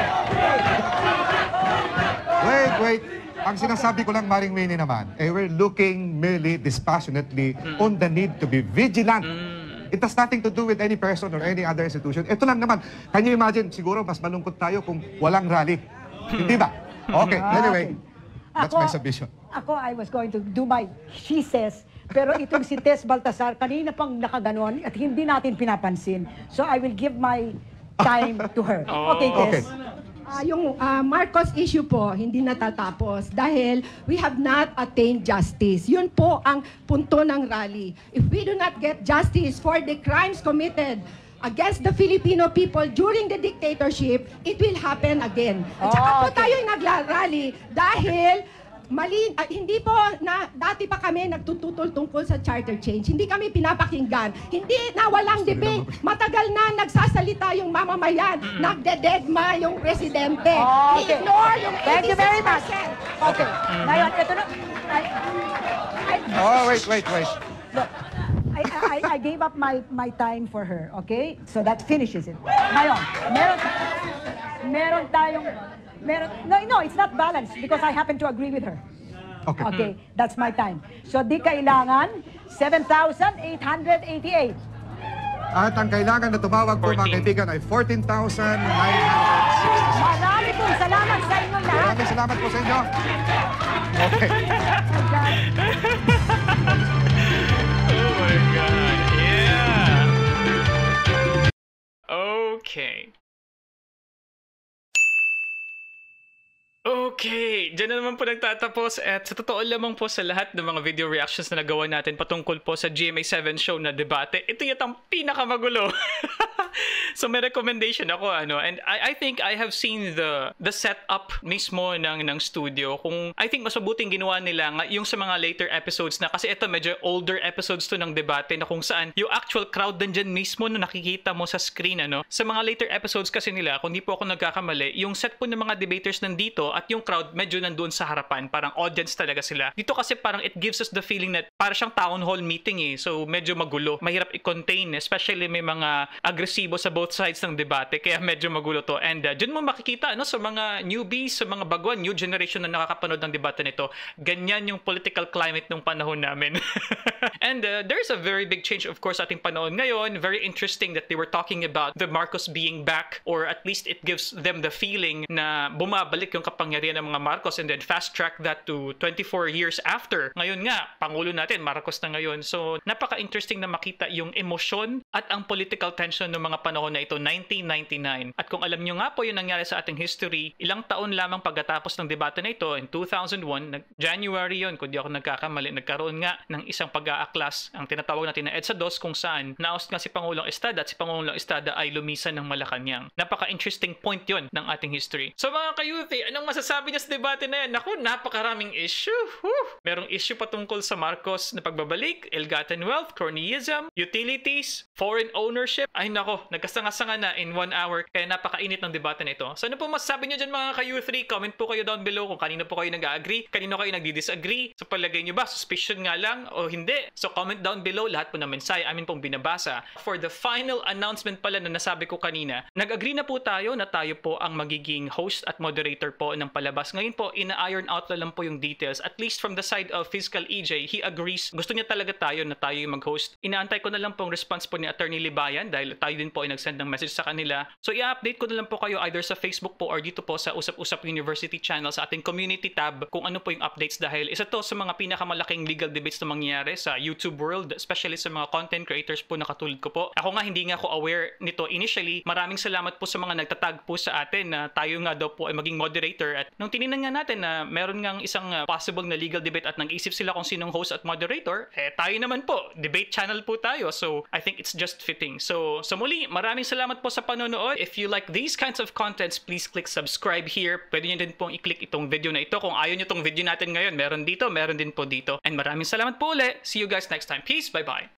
Wait. Ang sinasabi ko lang, Maring Winnie naman, we're looking merely dispassionately on the need to be vigilant. It has nothing to do with any person or any other institution. Ito lang naman. Can you imagine, siguro mas malungkot tayo kung walang rally. Hindi ba? Okay, anyway. That's my submission. Ako, I was going to do my she says, pero itong si Tess Baltasar, kanina pang nakaganon at hindi natin pinapansin. So I will give my time to her. Okay, Tess. Yung Marcos issue po, hindi natatapos dahil we have not attained justice. Yun po ang punto ng rally. If we do not get justice for the crimes committed against the Filipino people during the dictatorship, it will happen again. At saka po tayo yung nagla-rally dahil hindi po na dati pa kami nagtututol tungkol sa charter change. Hindi kami pinapakinggan. Hindi na walang debate. Matagal na nagsasalita yung mamamayan. Nagdedegma yung residente. I-ignore yung 86%. Thank you very much. Okay. Ngayon, ito na. Wait. Look, I gave up my time for her, okay? So that finishes it. Ngayon, meron tayong... No, it's not balanced because I happen to agree with her. Okay, that's my time. So di kailangan 7,888. At ang kailangan na tumawag po mga kaibigan ay 14,966. Marami pong salamat sa inyo lahat. Maraming salamat po sa inyo. Okay. Oh my God, yeah. Okay. Okay, dyan na naman po nagtatapos at sa totoo lamang po sa lahat ng mga video reactions na nagawa natin patungkol po sa GMA7 show na debate, ito yung pinakamagulo. So may recommendation ako and I think I have seen the setup mismo ng studio. Kung I think mas mabuting ginawa nila yung sa mga later episodes na kasi ito medyo older episodes to ng debate na kung saan yung actual crowd nandyan mismo na nakikita mo sa screen Sa mga later episodes kasi nila, kung di po ako nagkakamali, yung set po ng mga debaters nandito at yung crowd medyo nandoon sa harapan, parang audience talaga sila. Dito kasi parang it gives us the feeling that para siyang town hall meeting so medyo magulo. Mahirap i-contain, especially may mga agresibo sa both sides ng debate, kaya medyo magulo to. And dyan mo makikita sa mga newbies, sa mga baguan, new generation na nakakapanood ng debate nito, ganyan yung political climate ng panahon namin. And there's a very big change of course sa ating panahon ngayon. Very interesting that they were talking about the Marcos being back, or at least it gives them the feeling na bumabalik yung kapangyarihan yan ng mga Marcos and then fast-track that to 24 years after. Ngayon nga, Pangulo natin, Marcos na ngayon. So, napaka-interesting na makita yung emosyon at ang political tension ng mga panahon na ito, 1999. At kung alam nyo nga po yung nangyari sa ating history, ilang taon lamang pagkatapos ng debate na ito, in 2001, January yon, kung di ako nagkakamali, nagkaroon nga ng isang pag-aaklas, ang tinatawag natin na EDSA 2, kung saan naost nga si Pangulong Estrada at si Pangulong Estrada ay lumisan ng Malacanang. Napaka-interesting point yon ng ating history. So mga kayuti, anong masasabi niya sa debate na yan? Naku, napakaraming issue. Merong issue patungkol sa Marcos na pagbabalik, ill-gotten wealth, cronyism, utilities, foreign ownership. Ay nako, nagkasanga-sanga na in 1 hour. Kaya napakainit ng debate na ito. So ano po masasabi niyo dyan mga kayuti? Comment po kayo down below kung kanino po kayo nag-agree, kanino kayo nagdi-disagree. So palagay niyo ba, suspicion nga lang o hindi? So comment down below lahat po ng mensahe amin pong binabasa. For the final announcement pala na nasabi ko kanina, nag-agree na po tayo na tayo po ang magiging host at moderator po ng palabas. Ngayon po, ina-iron out na lang po yung details. At least from the side of Fiscal EJ, he agrees. Gusto niya talaga tayo na tayo yung mag-host. Inaantay ko na lang pong response po ni Attorney Libayan dahil tayo din po ay nag-send ng message sa kanila. So i-update ko na lang po kayo either sa Facebook po or dito po sa Usap-Usap University channel sa ating community tab kung ano po yung updates dahil isa to sa mga pinakamalaking legal debates na mangyayari sa YouTube world, especially sa mga content creators po na katulad ko po. Ako nga hindi nga ako aware nito initially. Maraming salamat po sa mga nagtatag po sa atin na tayo nga daw po ay maging moderator at nung tinignan nga natin na meron ngang isang possible na legal debate at nag-isip sila kung sinong host at moderator, tayo naman po, debate channel po tayo. So I think it's just fitting. So sa muli, maraming salamat po sa panonood. If you like these kinds of contents, please click subscribe here. Pwede nyo din pong i-click itong video na ito. Kung ayaw nyo itong video natin ngayon, meron dito, meron din po dito. And maraming salamat po ulit. See you guys next time. Peace. Bye-bye.